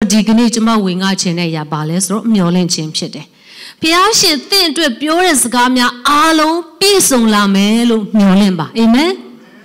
ဒီကနေ့ကျွန်မဝင်ငါခြင်းနဲ့ရပါလဲဆိုတော့မျောလင့်ခြင်းဖြစ်တယ်ဘုရားရှင်သင်အတွက်ပြောတဲ့စကားများအားလုံးပြည့်စုံလာမယ်လို့မျှော်လင့်ပါအာမင်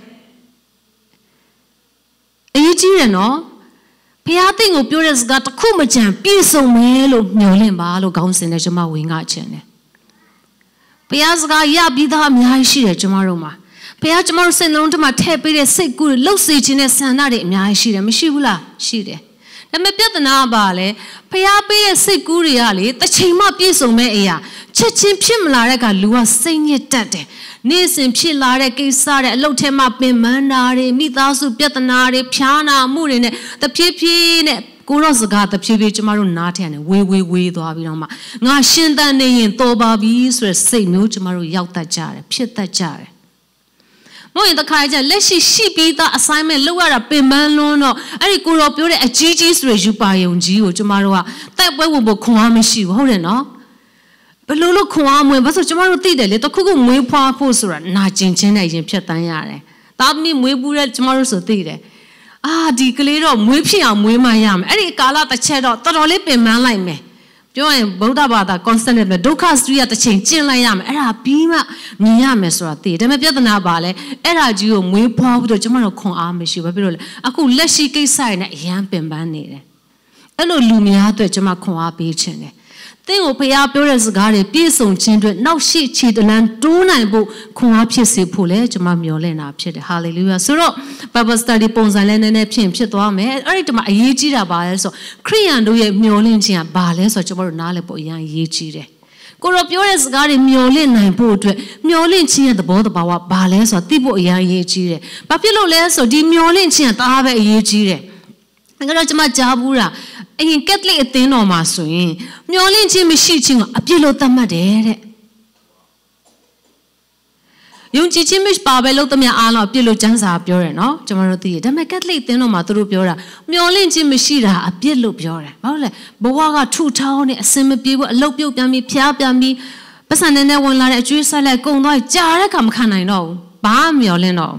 အရေးကြီးတယ်နော်ဘုရားသင်ကိုပြောတဲ့စကားတစ်ခုမကြံပြည့်စုံမယ်လို့မျှော်လင့်ပါလို့ခေါင်းစဉ်နဲ့ကျွန်မဝင်ငါခြင်းတယ်ဘုရားစကားရပြီးသားအများကြီးရှိတယ်ကျွန်မတို့မှာဘုရားကျွန်မတို့စိတ်နှလုံးထဲမှာထည့်ပေးတဲ့စိတ်ကူးတွေလှုပ်စေခြင်းနဲ့ဆန္ဒတွေအများကြီးရှိတယ်မရှိဘူးလားရှိတယ်ဒါပေမဲ့ပြဿနာကပါလေဖျားပေးတဲ့စိတ်ကူးတွေကလေတစ်ချိန်မှပြည့်စုံမဲ့အရာချက်ချင်းဖြစ်မလာတဲ့ကလူကစိတ်ညစ်တတ်တယ်နေ့စဉ်ဖြစ်လာတဲ့ကိစ္စတွေအလုပ်ထဲမှာပင်ပန်းတာတွေမိသားစုပြဿနာတွေဖျားနာမှုတွေနဲ့တဖြည်းဖြည်းနဲ့ကိုရောစကားတဖြည်းဖြည်းကျမတို့နားထန်တယ်ဝေးသွားပြီးတော့မှငါရှင်းတတ်နေရင်တော်ပါပြီဆိုတဲ့စိတ်မျိုးကျမတို့ရောက်တတ်ကြတယ်ဖြစ်တတ်ကြတယ်မဟုတ်ရင်တခါကျလက်ရှိပြီးသား assignment လုပ်ရတာပင်ပန်းလွန်းတော့အဲ့ဒီကိုရောပြောတဲ့အကြီးကြီးဆိုရယူပါယုံကြီးကိုကျမတို့ကတိုက်ပွဲဝင်ဖို့ခွန်အားမရှိဘူးဟုတ်တယ်နော်ဘယ်လိုခွန်အားမွေးဘာလို့ကျမတို့သိတယ်လေတခုခုမွေးဖွားဖို့ဆိုတာနာကျင်ခြင်းနဲ့ရင်ဖြတ်တန်းရတယ်တာသမီမွေးဘူးတဲ့ကျမတို့ဆိုသိတယ်ဒီကလေးတော့မွေးဖြစ်အောင်မွေးမှရမယ်အဲ့ဒီကာလတစ်ချက်တော့တော်တော်လေးပင်ပန်းလိုက်မယ်ပြောရင်ဗုဒ္ဓဘာသာ constant နဲ့ဒုက္ခစရိယတစ်ချိန်ကျင့်လိုက်ရမယ်အဲ့ဒါပြီးမှမြင်ရမယ်ဆိုတာသိတယ်ဒါပေမဲ့ပြဿနာပါလဲအဲ့ဒါကြီးကိုမွေးဖွားပြီးတော့ကျမတို့ခွန်အားမရှိဘူးဘာဖြစ်လို့လဲအခုလက်ရှိကိစ္စတွေနဲ့အရန်ပင်ပန်းနေတယ်အဲ့လိုလူများအတွက်ကျမခွန်အားပေးခြင်းတယ်သင်ကိုဖျားပြောတဲ့စကားတွေပြည့်စုံခြင်းအတွက်နောက်ရှိခြေတလန်းတိုးနိုင်ဖို့ခွန်အားဖြစ်စေဖို့လဲကျမမျှော်လင့်တာဖြစ်တယ်ဟာလေလုယာဆိုတော့ Bible study ပုံစံလဲနည်းနည်းဖြစ်သွားမယ်အဲ့ဒီတမှာအရေးကြီးတာပါလဲဆိုခရိယန်တို့ရဲ့မျှော်လင့်ခြင်းကဘာလဲဆိုတော့ကျမတို့နားလည်ဖို့အရင်အရေးကြီးတယ်ကိုရောပြောတဲ့စကားတွေမျှော်လင့်နိုင်ဖို့အတွက်မျှော်လင့်ခြင်းရဲ့သဘောတဘာဝဘာလဲဆိုတော့သိဖို့အရင်အရေးကြီးတယ်ဘာဖြစ်လို့လဲဆိုဒီမျှော်လင့်ခြင်းကတအားပဲအရေးကြီးတယ်ငါတို့ကျမကြားဘူးတာအရင်ကက်သလစ်အသင်းတော်မှာဆိုရင်မျောလင့်ခြင်းမရှိခြင်းကိုအပြစ်လို့သတ်မှတ်တယ်တဲ့ယုံကြည်ခြင်းမရှိပါပဲလို့တမန်အားလုံးအပြစ်လို့ကျမ်းစာပြောတယ်နော်ကျွန်တော်တို့သိတယ်ဒါပေမဲ့ကက်သလစ်အသင်းတော်မှာသူတို့ပြောတာမျောလင့်ခြင်းမရှိတာအပြစ်လို့ပြောတယ်ဘာလို့လဲဘဝကထူထောင်းနေအစင်မပြေဘူးအလုတ်ပြုတ်ပြန်ပြီးဖျားပြန်ပြီးပတ်စံနဲ့ဝင်လာတဲ့အကျွေးဆက်လက်ကုံသွားကြားတဲ့ခါမခံနိုင်တော့ဘူးဘာမှမျောလင့်တော့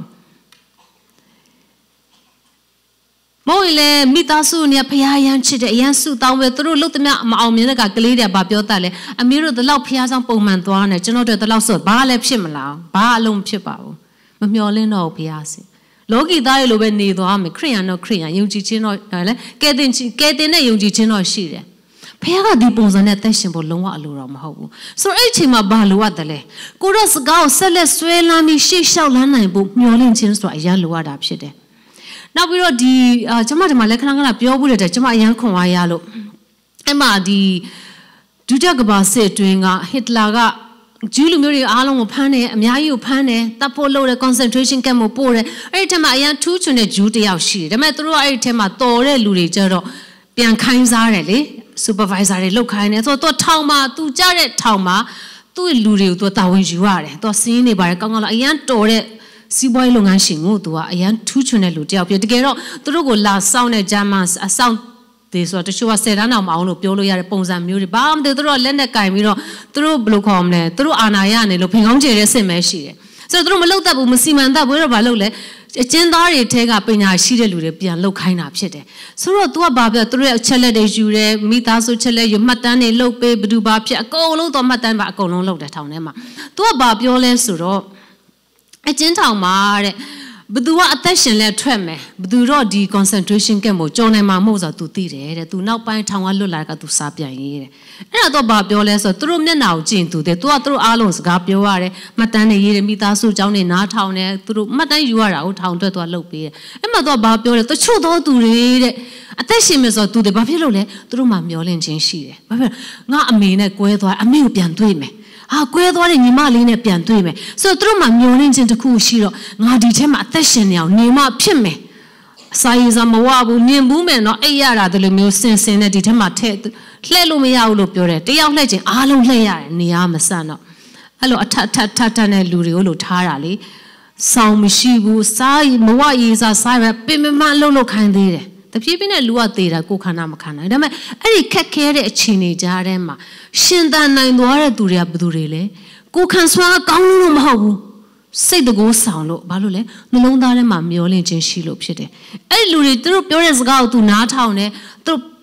မောင်လေမိသားစုနဲ့ဖျားရမ်းချစ်တဲ့အရန်စုတောင်းပဲသူတို့လှုပ်သမျှမအောင်မြင်တဲ့ကကလေးတွေဘာပြောတတ်လဲအမေတို့ဒီလောက်ဖျားဆောင်ပုံမှန်သွားနေကျွန်တော်တို့ဒီလောက်ဆိုဘာလည်းဖြစ်မလားဘာအလုံးဖြစ်ပါဘူးမမျော်လင့်တော့ဘူးဖျားစီလောကီသားတွေလိုပဲနေသွားမယ်ခရိယန်တော့ခရိယန်ယုံကြည်ခြင်းတော့လေကဲတင်နဲ့ယုံကြည်ခြင်းတော့ရှိတယ်ဖျားကဒီပုံစံနဲ့သက်ရှင်ဖို့လုံးဝအလိုတော့မဟုတ်ဘူးဆိုတော့အဲ့အချိန်မှာဘာလိုရတယ်လဲကိုတော့စကားကိုဆက်လက်ဆွဲလမ်းပြီးရှေ့လျှောက်လမ်းနိုင်ဖို့မျော်လင့်ခြင်းဆိုတာအရန်လိုရတာဖြစ်တယ်နောက်ပြီးတော့ဒီကျွန်မဒီမှာလက်ခဏပြောဖို့တဲ့ကျွန်မအရန်ခွန်အားရလို့အဲ့မှာဒီဒုတိယကမ္ဘာစစ်အတွင်းကဟစ်တလာကဂျူးလူမျိုးတွေအားလုံးကိုဖမ်းတယ်အများကြီးကိုဖမ်းတယ်တပ်ဖို့လုပ်တယ် concentration camp ကိုပို့တယ်အဲ့ဒီထက်မှာအရန်ထူးချွန်တဲ့ဂျူးတယောက်ရှိတယ်ဒါပေမဲ့သူတို့ကအဲ့ဒီထက်မှာတော်တဲ့လူတွေကြတော့ပြန်ခိုင်းစားတယ်လေ supervisor တွေလောက်ခိုင်းတယ်ဆိုတော့ထောင်မှာသူကြတဲ့ထောင်မှာသူ့လူတွေကိုသူတာဝန်ယူရတယ်သူစင်းနေပါတယ်ကောင်းကောင်းလားအရန်တော်တဲ့စီးပွားရေးလုပ်ငန်းရှင်ကိုသူကအရန်ထူးချွန်တဲ့လူတယောက်ပြတကယ်တော့သူတို့ကိုလာစောင့်တဲ့ဂျာမန်အဆောင်တွေဆိုတော့တချို့က10တန်းအောင်မအောင်လို့ပြောလို့ရတဲ့ပုံစံမျိုးတွေဘာမှမသိသူတို့ကလက်နဲ့ကင်ပြီးတော့သူတို့ဘယ်လိုခေါ်မလဲသူတို့အာဏာရနေလို့ဖင်ကောင်းကျယ်တဲ့စစ်မဲရှိတယ်ဆိုတော့သူတို့မလုပ်တတ်ဘူးမစီမံတတ်ဘူးတော့ဘာလုပ်လဲအကျဉ်းသားတွေထဲကပညာရှိတဲ့လူတွေပြန်လုပ်ခိုင်းတာဖြစ်တယ်ဆိုတော့ तू ကဘာပြောသူတို့ရဲ့အချက်လက်တွေယူတယ်မိသားစုချက်လက်ယူမှတ်တမ်းတွေလုပ်ပေးဘယ်သူဘာဖြစ်အကုန်လုံးတော့မှတ်တမ်းပါအကုန်လုံးလုပ်တယ်ထောင်ထဲမှာ तू ကဘာပြောလဲဆိုတော့အကျဉ်းထောင်မှာတဲ့ဘသူကအသက်ရှင်လဲထွက်မယ်ဘသူတော့ဒီ concentration camp ကိုကြော်နိုင်မှာမဟုတ်ဆိုတော့ तू သိတယ်တဲ့ तू နောက်ပိုင်းထောင်ကလွတ်လာတဲ့က तू စားပြန်ရေးတဲ့အဲ့တော့ဘာပြောလဲဆိုတော့သူတို့မျက်နှာကိုကြည့် तू တဲ့ तू ကသူတို့အားလုံးစကားပြောရတယ်မှတ်တမ်းတွေရေးတယ်မိသားစုအကြောင်းတွေနားထောင်တယ်သူတို့မှတ်တမ်းယူရတာကိုထောင်အတွက် तू လုပ်ပေးတယ်အဲ့မှာ तू ကဘာပြောလဲတချို့သောသူတွေတဲ့အသက်ရှင်မယ်ဆိုတော့ तू တဲ့ဘာဖြစ်လို့လဲသူတို့မှမျောလင့်ခြင်းရှိတယ်ဘာဖြစ်ငါအမေနဲ့ကွဲသွားအမေကိုပြန်တွေ့မယ်ကွဲသွားတဲ့ညီမလေးနဲ့ပြန်တွေ့မယ်ဆိုတော့သူတို့မှမျောလင့်ခြင်းတစ်ခုရှိတော့ငါဒီထဲမှာအသက်ရှင်နေအောင်နေမှဖြစ်မယ်အစာရည်စားမဝဘူးမြင်ဘူးမယ်နော်အဲ့ရတာဒီလိုမျိုးစင်စင်နဲ့ဒီထဲမှာထည့်လှည့်လို့မရဘူးလို့ပြောတယ်တယောက်လှည့်ခြင်းအားလုံးလှည့်ရတယ်နေရာမဆန့်တော့အဲ့လိုအထထနဲ့လူတွေကိုလို့ထားတာလေဆောင်းမရှိဘူးစားမဝရည်စားစားပဲပင်မလှုပ်ခိုင်းသေးတယ်တဖြည်းဖြည်းနဲ့လူကသေးတာကိုခန္ဓာမခံနိုင်ဒါပေမဲ့အဲ့ဒီခက်ခဲတဲ့အခြေအနေကြားထဲမှာရှင်သန်နိုင်သွားတဲ့သူတွေကဘယ်သူတွေလဲကိုခံစွမ်းကောင်းလို့မဟုတ်ဘူးစိတ်တကိုးဆောင်လို့ဘာလို့လဲနှလုံးသားထဲမှာမျောလင့်ခြင်းရှိလို့ဖြစ်တယ်အဲ့ဒီလူတွေသူတို့ပြောတဲ့စကားကိုသူနားထောင်တယ်သူ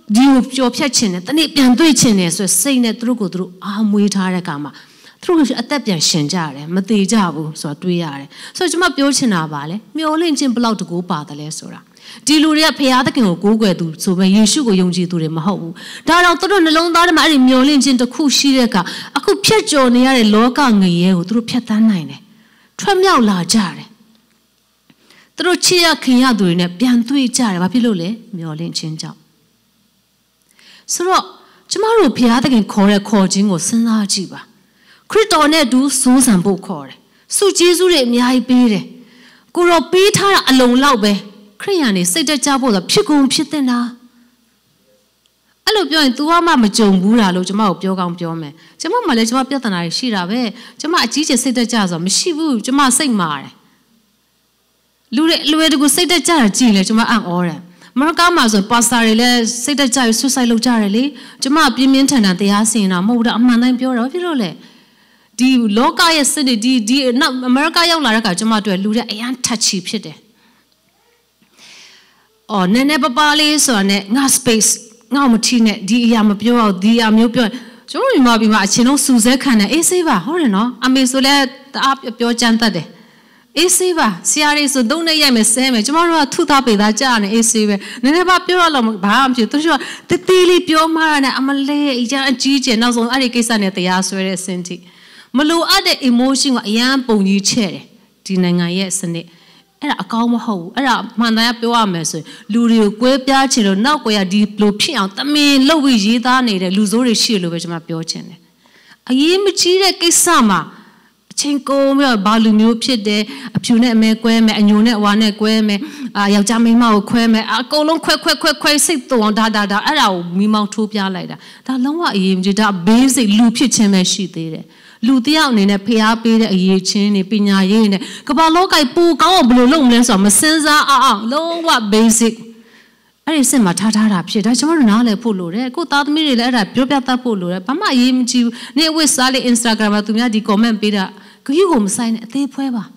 ဒီကိုပျော်ဖြတ်ခြင်းနဲ့တနေ့ပြန်တွေ့ခြင်းနဲ့ဆိုစိတ်နဲ့သူတို့ကိုသူတို့အားမွေးထားတဲ့အခါမှာသူတို့အသက်ပြန်ရှင်ကြတယ်မသေးကြဘူးဆိုတာတွေးရတယ်ဆိုတော့ကျွန်မပြောချင်တာပါလေမျောလင့်ခြင်းဘလောက်တကူပါတယ်လဲဆိုတာဒီလူတွေကဖခင်သခင်ကိုကိုးကွယ်သူဆိုပဲယေရှုကိုယုံကြည်သူတွေမဟုတ်ဘူးဒါတော့သူတို့နှလုံးသားထဲမှာအဲ့ဒီမျောလင့်ခြင်းတစ်ခုရှိတဲ့အခါအခုဖြတ်ကျော်နေရတဲ့လောကငရဲကိုသူတို့ဖြတ်သန်းနိုင်တယ်ထွက်မြောက်လာကြတယ်သူတို့ချစ်ရခင်ရသူတွေနဲ့ပြန်တွေ့ကြတယ်ဘာဖြစ်လို့လဲမျောလင့်ခြင်းကြောင့်ဆိုတော့ကျမတို့ဘုရားသခင်ခေါ်တဲ့ခေါ်ခြင်းကိုစဉ်းစားကြည့်ပါခရစ်တော်နဲ့အတူစိုးစံဖို့ခေါ်တယ်ဆုကျေးဇူးတွေအများကြီးပေးတယ်ကိုရောပေးထားတာအလုံးလောက်ပဲခရိယန်နေစိတ်တကြဖို့ဆိုဖြစ်ကုန်ဖြစ်တဲ့နာအဲ့လိုပြောရင် तू မှမကြုံဘူးတာလို့ကျမကိုပြောကောင်းပြောမယ်ကျမမှလည်းကျမပြဿနာတွေရှိတာပဲကျမအကြီးကျယ်စိတ်တကြဆိုမရှိဘူးကျမစိတ်မာတယ်လူတွေလွယ်တကူစိတ်တကြတာကြည့်လေကျမအံ့ဩတယ်မရကားမှာဆိုပါစတာတွေလည်းစိတ်တကြရဆွဆိုင်လုပ်ကြတယ်လေကျမပြင်းပြင်းထန်ထန်တရားစင်တာမဟုတ်တာအမှန်တိုင်းပြောတာဘာဖြစ်လို့လဲဒီလောကရဲ့စစ်တွေဒီနောက်အမေရိကရောက်လာတဲ့အခါကျမတို့လူတွေအရန်ထက်ချီဖြစ်တယ်အော်နည်းနည်းပါးလေးဆိုတာနဲ့ငါ space ငါမထီနဲ့ဒီအရာမပြောအောင်ဒီအရာမျိုးပြောကျွန်တော်မြန်မာပြည်မှာအချင်းလုံးစူဆဲခံတယ်အေးဆေးပါဟုတ်တယ်နော်အမေဆိုလဲတအားပြောကြမ်းတတ်တယ်အေးဆေးပါဆရာလေးဆိုသုံးနဲ့ရိုက်မယ်ဆဲမယ်ကျမတို့ကထုသားပေသားကြားနေအေးဆေးပဲနည်းနည်းပါပြောရလို့ဘာမှမဖြစ်သူတို့ကတေးလေးပြောမှရတယ်အမလေးအကြီးကျယ်နောက်ဆုံးအဲ့ဒီကိစ္စနဲ့တရားဆွဲတဲ့အဆင့်ထိမလိုအပ်တဲ့ emotion ကိုအရန်ပုံကြီးချဲ့တယ်ဒီနိုင်ငံရဲ့စနစ်အဲ့ဒါအကောင်းမဟုတ်ဘူးအဲ့ဒါမှန်တရားပြောရမယ်ဆိုရင်လူတွေကိုကွဲပြားချင်လို့နောက်ကွယ်ကဒီလိုဖြစ်အောင်တမင်လှုပ်ပြီးရေးသားနေတဲ့လူဆိုးတွေရှိလို့ပဲကျွန်မပြောချင်တယ်အရေးမကြီးတဲ့ကိစ္စမှာအချင်းကုန်ပြီးတော့ဘာလူမျိုးဖြစ်တယ်အဖြူနဲ့အမဲကွဲမယ်အညိုနဲ့အဝါနဲ့ကွဲမယ်ယောက်ျားမိန်းမကိုခွဲမယ်အကုန်လုံးခွဲစိတ်တုံအောင်ဒါအဲ့ဒါကိုမိမောင်းထိုးပြလိုက်တာဒါလုံးဝအရေးမကြီးဒါ basic လူဖြစ်ခြင်းပဲရှိသေးတယ်လူတယောက်အနေနဲ့ဖျားပေးတဲ့အရေးချင်းတွေပညာရေးနဲ့ကမ္ဘာလောကပူကောင်းအောင်ဘယ်လိုလုပ်မလဲဆိုတော့မစင်စားအောင်လုံးဝ basic အဲ့ဒီစစ်မှာထားတာဖြစ်ဒါကျွန်တော်တို့နားလည်ဖို့လိုတယ်ကိုသားသမီးတွေလည်းအဲ့ဒါပြောပြတတ်ဖို့လိုတယ်ဘာမှအရေးမကြီးဘူးနေဝစ်စားလေး Instagram မှာသူများဒီ comment ပေးတာဂရုကိုမဆိုင်နဲ့အသေးဖွဲပါ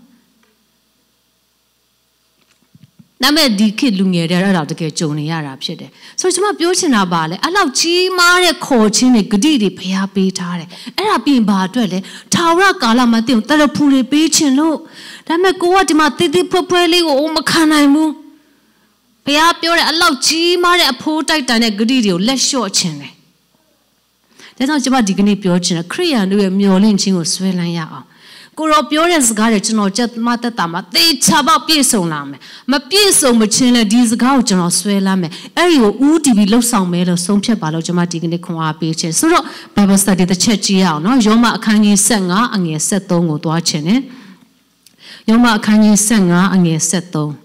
ဒါမဲ့ဒီခေတ်လူငယ်တွေအဲ့ဒါတကယ်ကြုံနေရတာဖြစ်တယ်ဆိုတော့ကျွန်မပြောချင်တာပါလေအဲ့လောက်ကြီးမားတဲ့ခေါ်ခြင်းတွေဂတိတွေဖျားပေးထားတယ်အဲ့ဒါပြင်ဘာအတွက်လဲထာဝရကာလမှာတင်တရဖူတွေပေးခြင်းလို့ဒါမဲ့ကိုကဒီမှာတိတိဖွဲလေးကိုမခံနိုင်ဘူးဖျားပြောတဲ့အလောက်ကြီးမားတဲ့အဖိုးတိုက်တန်တဲ့ဂတိတွေကိုလက်လျှော့ခြင်းတယ်ဒါကြောင့်ကျွန်မဒီကနေ့ပြောချင်တယ်ခရိယန်တို့ရဲ့မျှော်လင့်ခြင်းကိုဆွဲလန်းရအောင်ကိုရောပြောတဲ့စကားတွေကျွန်တော်ကြက်မတက်တာမှာသေချာပေါက်ပြည့်စုံလာမယ်မပြည့်စုံမချင်းလဲဒီစကားကိုကျွန်တော်ဆွဲလာမယ်အဲ့ဒီကိုဦးတည်ပြီးလှုပ်ဆောင်မယ်လို့ဆုံးဖြတ်ပါလို့ကျွန်မဒီကနေ့ခွန်အားပေးခြင်းဆိုတော့ Bible Study တစ်ချက်ကြည့်ရအောင်နော်ယောမအခန်းကြီး15အငယ်73ကိုသွားခြင်းနဲ့ယောမအခန်းကြီး15အငယ်73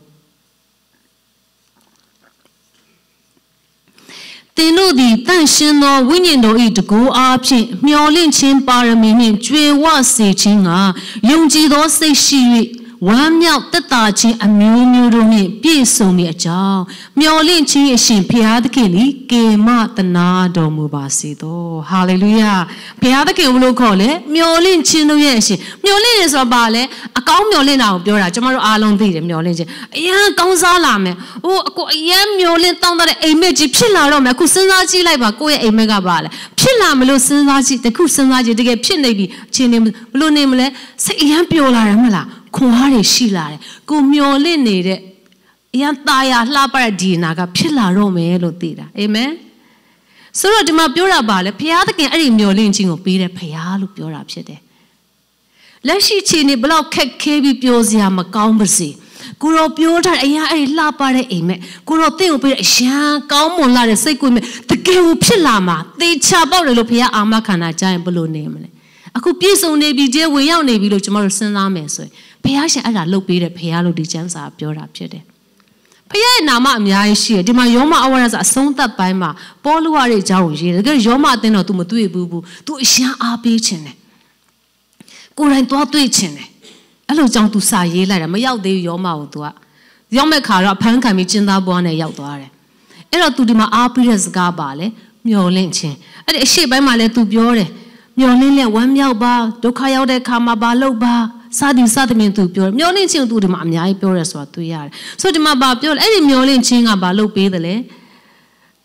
သင်တို့သည်တန်ရှင်းသောဝိညာဉ်တော်၏တကူအားဖြင့်မျှော်လင့်ခြင်းပါရမီနှင့်ကြွယ်ဝစေခြင်းကယုံကြည်သောစိတ်ရှိ၍ဝမ်းမြောက်သက်သာခြင်းအမျိုးမျိုးတို့နှင့်ပြည့်စုံမည်အကြောင်းမျှော်လင့်ခြင်းအရှင်ဘုရားသခင်သည်ကေမတနာတော်မူပါစေသောဟာလေလုယာဘုရားသခင်ဘုလို့ခေါ်လဲမျှော်လင့်ခြင်းတို့ရဲ့အရှင်မျှော်လင့်ရဆိုတာပါလဲအကောင်းမျှော်လင့်တာကိုပြောတာကျွန်တော်တို့အားလုံးသိတယ်မျှော်လင့်ခြင်းအရန်ကောင်းစားလာမယ်ဟိုအကိုအရန်မျှော်လင့်တောင်းတဲ့အိမ်မက်ကြီးဖြစ်လာတော့မယ်အခုစဉ်းစားကြည့်လိုက်ပါကိုယ့်ရဲ့အိမ်မက်ကပါလဲဖြစ်လာမလို့စဉ်းစားကြည့်တခုစဉ်းစားကြည့်တကယ်ဖြစ်နေပြီအချင်းနေဘလို့နေမလဲစိတ်အရန်ပျော်လာတယ်မလားခွန်အားတွေရှိလာတယ်ကိုမျော်လင့်နေတဲ့အရန်ตายာလှပတဲ့ဒီနာကဖြစ်လာတော့မယ်လို့သိတာအာမင်ဆိုတော့ဒီမှာပြောတာပါလေဘုရားသခင်အဲ့ဒီမျော်လင့်ခြင်းကိုပေးတဲ့ဘုရားလို့ပြောတာဖြစ်တယ်လက်ရှိချိန်နေဘလောက်ခက်ခဲပြီးပြောစရာမကောင်းပါစေကိုရောပြောထားအရာအဲ့ဒီလှပတဲ့အိမ်မက်ကိုရောတင့်ကိုပေးတဲ့အရန်ကောင်းမွန်လာတဲ့စိတ်ကိုမြတကယ်ကိုဖြစ်လာမှာသေချာပေါက်တယ်လို့ဘုရားအာမခံတာကြားရင်ဘယ်လိုနေမလဲအခုပြည့်စုံနေပြီကျဲဝင်ရောက်နေပြီလို့ကျွန်တော်တို့စဉ်းစားမယ်ဆိုရင်ဘုရားရှင်အဲ့ဒါလုပ်ပေးတယ်ဘုရားလို့ဒီကျမ်းစာပြောတာဖြစ်တယ်ဘုရားရဲ့နာမအများကြီးရှိတယ်ဒီမှာယောမအဝရစာအဆုံးသတ်ပိုင်းမှာပေါလုဝရဲ့အကြောင်းကိုရေးတယ်တကယ်ယောမအသင်းတော် तू မတွေ့ဘူး तू အရှမ်းအားပေးခြင်းတယ်ကိုယ်တိုင်သွားတွေ့ခြင်းတယ်အဲ့လိုကြောင့် तू စာရေးလိုက်တာမရောက်သေးဘူးယောမကို तू ကရောက်မဲ့ခါတော့ဖမ်းခံပြီးကျင်းသားဘွားနဲ့ရောက်သွားတယ်အဲ့တော့ तू ဒီမှာအားပေးတဲ့စကားပါလေမျော်လင့်ခြင်းအဲ့ဒီအရှိပိုင်းမှာလည်း तू ပြောတယ်မျော်လင့်လက်ဝမ်းမြောက်ပါဒုက္ခရောက်တဲ့ခါမှာဘာလုပ်ပါစသည် သူပြောမျောလင့်ခြင်းသူဒီမှာအများကြီးပြောရဲဆိုတာတွေ့ရတယ်ဆိုဒီမှာဘာပြောလဲအဲ့ဒီမျောလင့်ခြင်းကဘာလုပ်ပေးတယ်လဲတ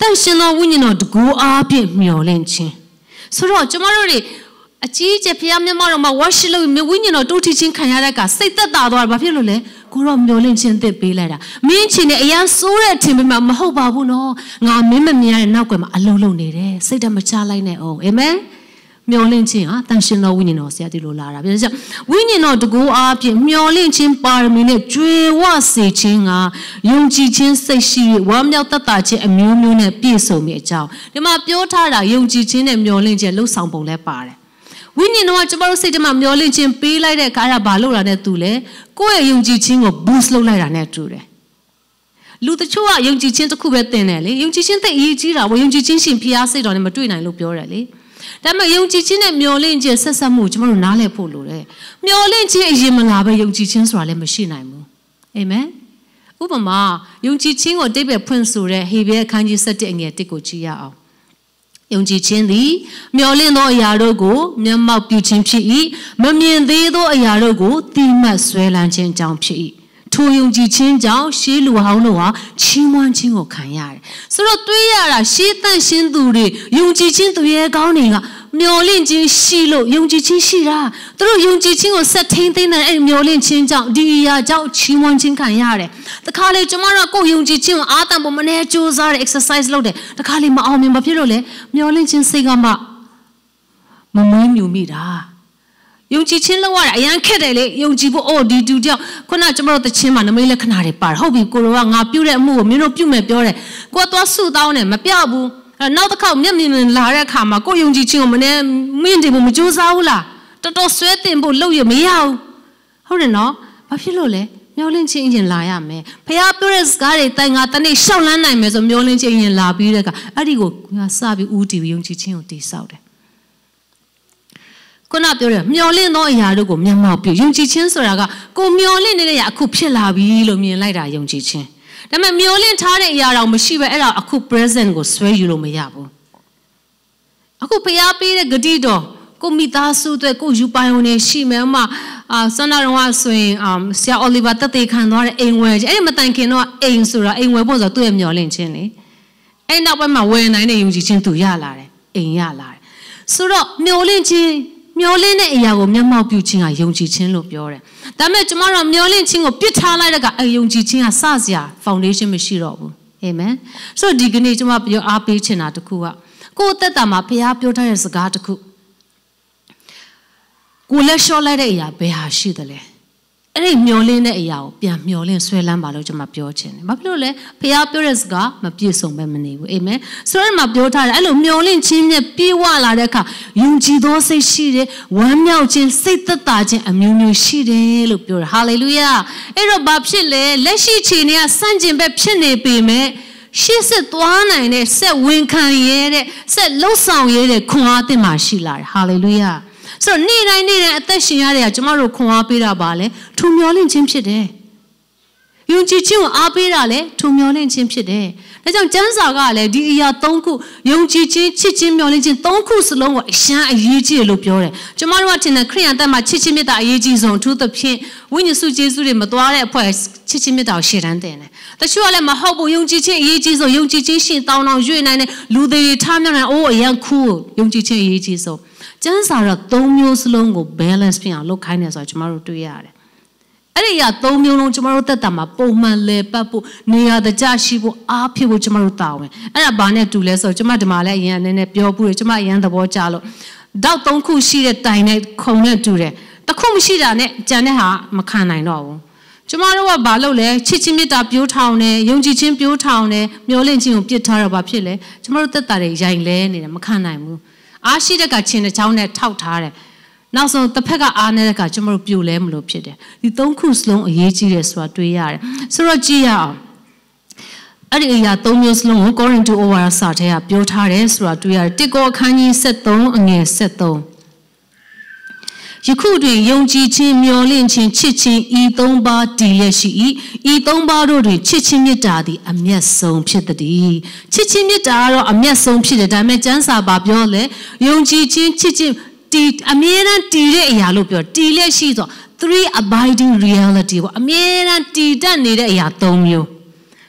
但是呢，我呢的古阿边苗人亲，所以说，怎么说呢？啊，这偏面嘛，我是了，我呢都提前看下来个，谁得打多少把片了嘞？古老苗人亲得背来的，面前呢，哎呀，所有天边嘛好巴不喏，我面人那个嘛阿老呢嘞，谁得么查来呢？哦，哎咩？苗人亲啊，但是呢，我呢是的罗拉啦，比如说，我呢的古阿边苗人亲把面呢追我事情啊，用之前谁是我们要得大些苗呢别受灭招，你嘛表他啦，用之前呢苗人亲路上步来把嘞。我呢话，怎么说的嘛？苗人亲背来的，卡拉巴路来的多嘞，过用之前我不是路来的那多嘞。路的错啊，用之前都苦不得呢嘞，用之前得一直啦，我用之前先皮亚谁让你们追那路表来嘞。但係用之前呢，苗人節實實冇，怎麼拿來鋪路咧？苗人節嘢咪拿俾用之前說嚟咪先嚟冇，係咪？ဥပမာ用之前我特別判數咧，係別看住實際嘅啲個知啊。用之前啲苗人都亞洲個面貌表情ဖြစ်意，唔面地都亞洲個地物雖然正常ဖြစ်意。ထို用之前ကြောင့်ရှေးလူဟောင်းတို့ဟာချီးမွမ်းခြင်းကိုခံရတယ်ဆိုတော့တွေးရတာရှေးတန့်ရှင်းသူတွေယုံကြည်ခြင်းသူရဲ့ကောင်းတွေကမျော်လင့်ခြင်းရှိလို့ယုံကြည်ခြင်းရှိတာသူတို့ယုံကြည်ခြင်းကိုဆက်ထိန်သိမ်းတဲ့အဲ့မျော်လင့်ခြင်းကြောင့်ဒီအရာကြောင့်ချီးမွမ်းခြင်းခံရတယ်တခါလေကျမတို့ကိုယ်ယုံကြည်ခြင်းကိုအားတန်ဖို့မနေကြိုးစားတဲ့ exercise လုပ်တယ်တခါလေမအောင်မြင်ဘာဖြစ်လို့လဲမျော်လင့်ခြင်းစိတ်ကမှမမွေးမြူမိတာယုံကြည်ခြင်းလောက်ရတာအရန်ခက်တယ်လေယုံကြည်ဖို့အော်ဒီတူတယောက်ခုနကျမတို့တခြင်းမှာနမိတ်လက္ခဏာတွေပါဟုတ်ပြီကိုရောကငါပြုတ်တဲ့အမှုကိုမင်းတို့ပြုတ်မယ်ပြောတယ်ကိုကသွားဆုတောင်းတယ်မပြောက်ဘူးနောက်တစ်ခေါက်မျက်မြင်လာတဲ့အခါမှာကိုယုံကြည်ခြင်းကိုမနဲ့မင်းတင်ဖို့မကြိုးစားဘူးလားတော်တော်ဆွဲတင်ဖို့လုပ်ရမရဘူးဟုတ်တယ်နော်ဘာဖြစ်လို့လဲမျောလင့်ခြင်းရင်လာရမယ်ဖះပြောတဲ့စကားတွေတိုင်ငါတနေ့ရှောက်လန်းနိုင်မယ်ဆိုမျောလင့်ခြင်းရင်လာပြီးတဲ့အခါအဲ့ဒီကိုငါစပြီးဦးတည်ယုံကြည်ခြင်းကိုတည်ဆောက်တယ်ခုနပြောတယ်မျောလင့်သောအရာတို့ကိုမျက်မှောက်ပြုယုံကြည်ခြင်းဆိုတာကကိုမျောလင့်နေတဲ့အရာအခုဖြစ်လာပြီလို့မြင်လိုက်တာယုံကြည်ခြင်းဒါပေမဲ့မျောလင့်ထားတဲ့အရာတော့မရှိပဲအဲ့ဒါအခု present ကိုဆွဲယူလို့မရဘူးအခုဖျားပေးတဲ့ဂတိတော်ကိုမိသားစုအတွက်ကိုယူပိုင်ဝင်နေရှိမယ်မှာဆန္ဒတော်ကဆိုရင်ဆရာ Oliver တသက်ခံသွားတဲ့အိမ်ဝယ်အဲ့ဒီမတိုင်ခင်တော့အိမ်ဆိုတာအိမ်ဝယ်ဖို့ဆိုတော့သူ့ရဲ့မျောလင့်ခြင်းလေအဲ့နောက်ပိုင်းမှာဝယ်နိုင်တဲ့ယုံကြည်ခြင်းသူရလာတယ်အိမ်ရလာတယ်ဆိုတော့မျောလင့်ခြင်းမျောလင့်တဲ့အရာကိုမျက်မှောက်ပြုခြင်းကယုံကြည်ခြင်းလို့ပြောတယ်။ဒါပေမဲ့ကျမတို့မျောလင့်ခြင်းကိုပြစ်ထားလိုက်တဲ့ကအယုံကြည်ခြင်းကစစရာ foundation မရှိတော့ဘူး။အာမင်။ဆိုတော့ဒီကနေ့ကျမပြောအားပေးချင်တာတစ်ခုကကိုယ့်အသက်တာမှာဘုရားပြောထားတဲ့စကားတစ်ခုကိုလက်လျှော့လိုက်တဲ့အရာဘယ်ဟာရှိသလဲ။အဲ့ဒီမျောလင့်တဲ့အရာကိုပြန်မျောလင့်ဆွဲလန်းပါလို့ကျမပြောချင်တယ်။ဘာဖြစ်လို့လဲ။ဘုရားပြောတဲ့စကားမပြည့်စုံပဲမနေဘူး။အာမင်။ဆိုတော့မှပြောထားတယ်အဲ့လိုမျောလင့်ခြင်းနဲ့ပြေဝလာတဲ့အခါယုံကြည်သောစိတ်ရှိတယ်ဝမ်းမြောက်ခြင်းစိတ်သက်သာခြင်းအမျိုးမျိုးရှိတယ်လို့ပြောတယ်ဟာလေလုယာအဲ့တော့ဘာဖြစ်လဲလက်ရှိချိန်တွေကစန့်ကျင်ဘက်ဖြစ်နေပေမဲ့ရှေ့ဆက်သွားနိုင်တဲ့ဆက်ဝင်ခံရတဲ့ဆက်လှုပ်ဆောင်ရတဲ့ခွန်အားသစ်မှရှိလာတယ်ဟာလေလုယာဆိုတော့နေ့တိုင်းအသက်ရှင်ရတဲ့ကျမတို့ခွန်အားပေးတာပါလေထူမျောလင့်ခြင်းဖြစ်တယ်ယုံကြည်ခြင်းကိုအားပေးတာလေထူမျောလင့်ခြင်းဖြစ်တယ်ဒါကြောင့်ကျမ်းစာကလည်းဒီအရာ၃ခုယုံကြည်ခြင်းချစ်ခြင်းမျှော်လင့်ခြင်း၃ခုစလုံးကိုအရှမ်းအရေးကြီးတယ်လို့ပြောတယ်။ကျမတို့ကထင်တယ်ခရိယန်တက်မှာချစ်ခြင်းမေတ္တာအရေးကြီးဆုံးအထူးသဖြင့်ဝိညာဉ်စုကျေးဇူးတွေမသွားတဲ့အဖွဲ့ချစ်ခြင်းမေတ္တာကိုရှေ့တန်းတင်တယ်။တချို့ကလည်းမဟုတ်ဘူးယုံကြည်ခြင်းအရေးကြီးဆုံးယုံကြည်ခြင်းရှင်တောင်းရွေ့နိုင်တဲ့လူတွေထားမြောက်နိုင်အိုးအရန်ခူးယုံကြည်ခြင်းအရေးကြီးဆုံးကျမ်းစာတော့၃မျိုးစလုံးကို balance ဖြစ်အောင်လုပ်ခိုင်းတယ်ဆိုတာကျမတို့တွေ့ရတယ်။အဲ့ဒီအရာ၃မျိုးလုံးကျမတို့တက်တာမှာပုံမှန်လဲပတ်ဖို့နေရာတကျရှိဖို့အားဖြစ်ဖို့ကျမတို့တာဝန်အဲ့ဒါဘာနဲ့တူလဲဆိုတော့ကျမဒီမှာလည်းအရင်နည်းနည်းပြောပူတယ်ကျမအရင်သဘောကျလို့တောက်၃ခုရှိတဲ့တိုင်နဲ့ခုံနဲ့တူတယ်တစ်ခုမရှိတာနဲ့ကြံတဲ့ဟာမခံနိုင်တော့ဘူးကျမတို့ကဘာလုပ်လဲချစ်ချင်းမေတ္တာပြိုးထောင်တယ်ယုံကြည်ခြင်းပြိုးထောင်တယ်မျှော်လင့်ခြင်းကိုပြစ်ထားတော့ဘာဖြစ်လဲကျမတို့တက်တာတွေရိုင်လဲနေတယ်မခံနိုင်ဘူးအားရှိတဲ့ကချင်းတစ်ချောင်းနဲ့ထောက်ထားတယ်နောက်ဆုံးတစ်ဖက်ကအားနေတဲ့ကကျမတို့ပြိုလဲမလို့ဖြစ်တယ်ဒီ၃ခုစလုံးအရေးကြီးတယ်ဆိုတာတွေးရတယ်ဆိုတော့ကြည့်ရအောင်အဲ့ဒီအရာ၃မျိုးစလုံးကိုကောရိန္သုဩဝါဒစာထဲကပြောထားတယ်ဆိုတာတွေးရတယ်တစ်ကောအခန်းကြီး73အငယ်73ယခုတွင်ယုံကြည်ခြင်းမျှော်လင့်ခြင်းချစ်ခြင်းဤ၃ပါးတည်လျက်ရှိ၏ဤ၃ပါးတို့တွင်ချစ်ခြင်းမေတ္တာသည်အမျက်ဆုံးဖြစ်သည်ချစ်ခြင်းမေတ္တာကတော့အမျက်ဆုံးဖြစ်တယ်ဒါပေမဲ့ကျမ်းစာဘာပြောလဲယုံကြည်ခြင်းချစ်ခြင်းတီအမြဲတမ်းတည်တဲ့အရာလို့ပြောတီလက်ရှိဆို three abiding reality ပေါ့အမြဲတမ်းတည်တတ်နေတဲ့အရာ၃မျိုး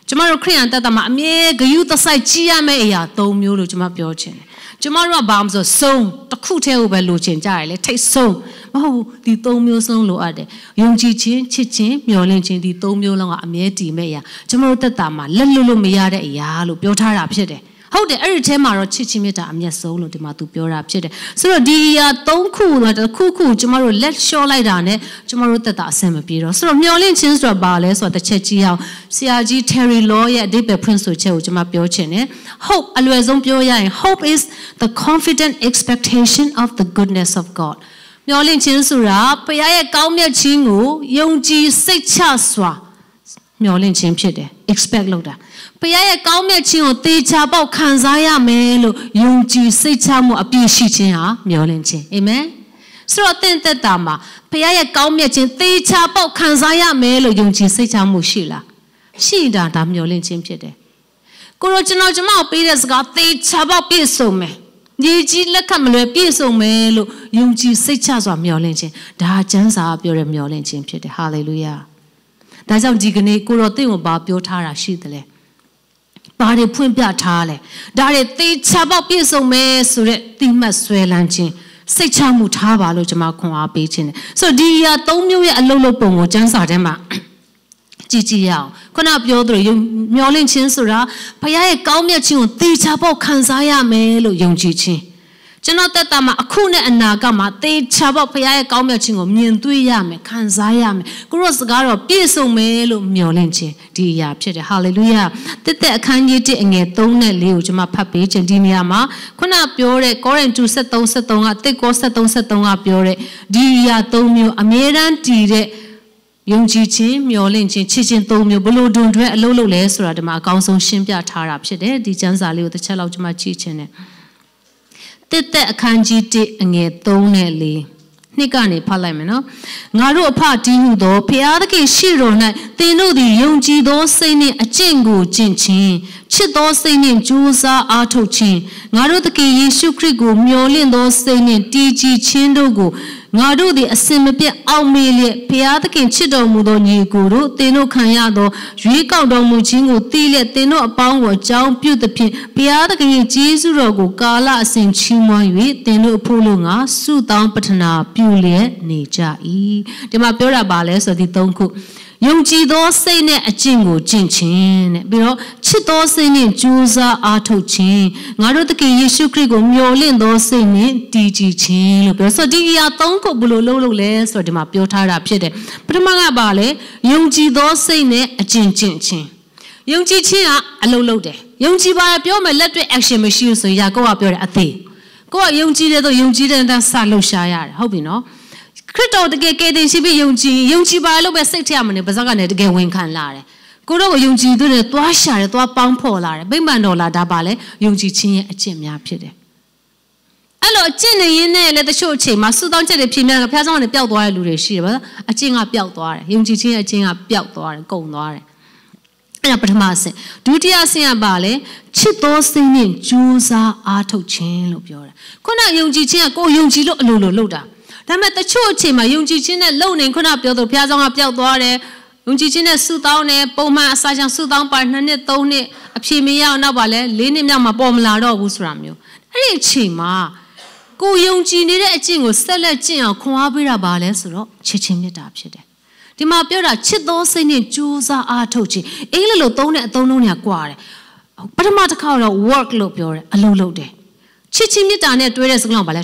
ကျမတို့ခရိယန်တတ်တာမှာအမြဲဂယုတစိုက်ကြည့်ရမယ့်အရာ၃မျိုးလို့ကျမပြောချင်တယ်ကျမတို့ကဘာမှမဆိုဆုံးတစ်ခုတည်းကိုပဲလိုချင်ကြရတယ်လေထိတ်ဆုံးမဟုတ်ဘူးဒီ၃မျိုးစလုံးလိုအပ်တယ်ယုံကြည်ခြင်းချစ်ခြင်းမျှော်လင့်ခြင်းဒီ၃မျိုးလုံးကအမြဲတည်မဲ့အရာကျမတို့တက်တာမှာလက်လွတ်လို့မရတဲ့အရာလို့ပြောထားတာဖြစ်တယ်ဟုတ်တယ်အဲ့ဒီထဲမှာတော့ချစ်ချင်းမြတ်တာအမျက်ဆုံးလို့ဒီမှာသူပြောတာဖြစ်တယ်ဆိုတော့ဒီအရာ၃ခုတော့တစ်ခုခုကျမတို့လက်လျှော့လိုက်တာနဲ့ကျမတို့တက်တာအဆင်မပြေတော့ဆိုတော့မျှော်လင့်ခြင်းဆိုတာဘာလဲဆိုတာတစ်ချက်ကြည့်အောင်ဆရာကြီး Terry Law ရဲ့အဓိပ္ပာယ်ဖွင့်ဆိုချက်ကိုကျမပြောချင်တယ် Hope အလွယ်ဆုံးပြောရရင် Hope is the confident expectation of the goodness of God မျှော်လင့်ခြင်းဆိုတာဘုရားရဲ့ကောင်းမြတ်ခြင်းကိုယုံကြည်စိတ်ချစွာမျှော်လင့်ခြင်းဖြစ်တယ် expect လုပ်တာဘုရားရဲ့ကောင်းမြတ်ခြင်းကိုသေချာပေါက်ခံစားရမယ်လို့ယုံကြည်စိတ်ချမှုအပြည့်ရှိခြင်းဟာမျှော်လင့်ခြင်းအာမင်ဆိုတော့သင်သက်တာမှာဘုရားရဲ့ကောင်းမြတ်ခြင်းသေချာပေါက်ခံစားရမယ်လို့ယုံကြည်စိတ်ချမှုရှိလားရှိတာဒါမျှော်လင့်ခြင်းဖြစ်တယ်ကိုရောကျွန်တော်ပေးတဲ့စကားသေချာပေါက်ပြည့်စုံမယ်ညီကြီးလက်ခံမလွယ်ပြည့်စုံမယ်လို့ယုံကြည်စိတ်ချစွာမျှော်လင့်ခြင်းဒါကျမ်းစာပြောတဲ့မျှော်လင့်ခြင်းဖြစ်တယ်ဟာလေလုယာဒါကြောင့်ဒီကနေ့ကိုရောသင်ကိုဘာပြောထားတာရှိသလဲဘာတွေဖွင့်ပြထားလဲဒါတွေသေချာပေါက်ပြည့်စုံမယ်ဆိုတဲ့တိမှတ်ဆွဲလန်းခြင်းစိတ်ချမှုထားပါလို့ကျွန်မခွန်အားပေးခြင်းတယ်ဆိုတော့ဒီအရာ၃မျိုးရဲ့အလုပ်လုပ်ပုံကိုကျမ်းစာထဲမှာကြည့်ရအောင်ခုနပြောသလိုမျှော်လင့်ခြင်းဆိုတာဘုရားရဲ့ကောင်းမြတ်ခြင်းကိုသေချာပေါက်ခံစားရမယ်လို့ယုံကြည်ခြင်းကျွန်တော်တက်တာမှာအခုနဲ့အနာဂတ်မှာသေချာပေါက်ဘုရားရဲ့ကောင်းမြတ်ခြင်းကိုမြင်တွေ့ရမယ်ခံစားရမယ်ကိုရောစကားတော့ပြည့်စုံမယ်လို့မျှော်လင့်ခြင်းဒီအရာဖြစ်တယ်ဟာလေလုယာတက်အခန်းကြီး1အငယ်3နဲ့4ကိုကျွန်မဖတ်ပေးခြင်းဒီနေရာမှာခုနပြောတဲ့ကောရိန္သု73:73ကတစ်ကော73:73ကပြောတဲ့ဒီအရာ3မျိုးအမြဲတမ်းတည်တဲ့ယုံကြည်ခြင်းမျှော်လင့်ခြင်းချစ်ခြင်း၃မျိုးဘလို့တွင်တွဲအလုပ်လုပ်လဲဆိုတာဒီမှာအကောင်းဆုံးရှင်းပြထားတာဖြစ်တယ်ဒီကျမ်းစာလေးကိုတစ်ချက်လောက်ကျွန်မကြည့်ခြင်းနဲ့တက်အခန်းကြီး1အငယ်3နဲ့4နှစ်ကနေဖတ်လိုက်မယ်နော်ငါတို့အဖတည်ဟုသောဖျားသခင်ရှိတော်၌သင်တို့သည်ယုံကြည်သောစိတ်နှင့်အကျင့်ကိုကျင့်ခြင်းချစ်သောစိတ်နှင့်ကြိုးစားအားထုတ်ခြင်းငါတို့သခင်ယေရှုခရစ်ကိုမျှော်လင့်သောစိတ်နှင့်တည်ကြည်ခြင်းတို့ကိုငါတို့သည်အစင်မပြတ်အောက်မေ့လျက်ဖျားသခင်ချစ်တော်မူသောညီကိုတို့သင်တို့ခံရသောရွေးကောက်တော်မူခြင်းကိုသိလျက်သင်တို့အပေါင်းကိုအကြောင်းပြုသဖြင့်ဖျားသခင်ရဲ့ကျေးဇူးတော်ကိုကာလအစဉ်ချီးမွမ်း၍သင်တို့အဖို့လို့ငါဆုတောင်းပတနာပြုလျက်နေကြ၏ဒီမှာပြောတာပါလဲဆိုဒီ၃ခုယုံကြည်သောစိတ်နဲ့အကျင့်ကိုကျင့်ခြင်းတဲ့ပြီးတော့ချစ်သောစိတ်နဲ့ကြိုးစားအားထုတ်ခြင်းငါတို့သခင်ယေရှုခရစ်ကိုမျှော်လင့်သောစိတ်နဲ့တည်ကြည်ခြင်းလို့ပြောဆိုဒီအရာ၃ခုဘယ်လိုလုပ်လို့လဲဆိုတော့ဒီမှာပြောထားတာဖြစ်တယ်ပထမကပါလေယုံကြည်သောစိတ်နဲ့အကျင့်ကျင့်ခြင်းယုံကြည်ခြင်းကအလုပ်လုပ်တယ်ယုံကြည်ပါပြောမယ်လက်တွေ့ action မရှိဘူးဆိုရင်ယာကုပ်ကပြောတယ်အသေးကိုကယုံကြည်တယ်ဆိုယုံကြည်တဲ့အတိုင်းစလှုပ်ရှားရတယ်ဟုတ်ပြီနော်ခရစ်တော်တကယ်ကယ်တင်ရှိပြီးယုံကြည်ပါလို့ပဲစိတ်ထရမနေပါးစပ်ကနေတကယ်ဝန်ခံလာတယ်ကိုတော့ကိုယုံကြည်သူတွေသွားရှာတယ်သွားပေါင်းဖော်လာတယ်ဗိမာန်တော်လာဒါပါလေယုံကြည်ခြင်းရဲ့အကျင့်များဖြစ်တယ်အဲ့လိုအကျင့်နေရင်းနဲ့လည်းတချို့အချိန်မှာစုတောင်းချက်တွေဖြေများတယ်ဖျားဆောင်ကနေပျောက်သွားတဲ့လူတွေရှိတယ်ဗျာအကျင့်ကပျောက်သွားတယ်ယုံကြည်ခြင်းရဲ့အကျင့်ကပျောက်သွားတယ်ကုန်သွားတယ်အဲ့ဒါပထမအဆင့်ဒုတိယအဆင့်ကပါလေချစ်သောစိတ်နဲ့ကြိုးစားအားထုတ်ခြင်းလို့ပြောတယ်ခုနယုံကြည်ခြင်းကကိုယုံကြည်လို့အလိုလိုလုပ်တာဒါပေမဲ့တချို့အချိန်မှာယုံကြည်ခြင်းနဲ့လုံနေခုနပြောသူဘုရားဆောင်ကပျောက်သွားတယ်ယုံကြည်ခြင်းနဲ့ဆုတောင်းတယ်ပုံမှန်အစာချောင်ဆုတောင်းပါ2နှစ်3နှစ်အဖြေမရအောင်နောက်ပါလဲ4နှစ်မြောက်မှာပေါ်မလာတော့ဘူးဆိုတာမျိုးအဲ့ဒီအချိန်မှာကိုယုံကြည်နေတဲ့အကျင့်ကိုဆက်လက်ကျင့်အောင်ခွန်အားပေးတာပါလဲဆိုတော့ချစ်ခြင်းမေတ္တာဖြစ်တယ်ဒီမှာပြောတာချစ်သောစိတ်နဲ့ကြိုးစားအားထုတ်ခြင်းအင်္ဂလိပ်လိုသုံးတဲ့အသုံးလုံးတွေကကွာတယ်ပထမတစ်ခါတော့ work လို့ပြောတယ်အလုပ်လုပ်တယ်ချစ်ခြင်းမေတ္တာနဲ့တွဲတဲ့စကားလုံးပါလဲ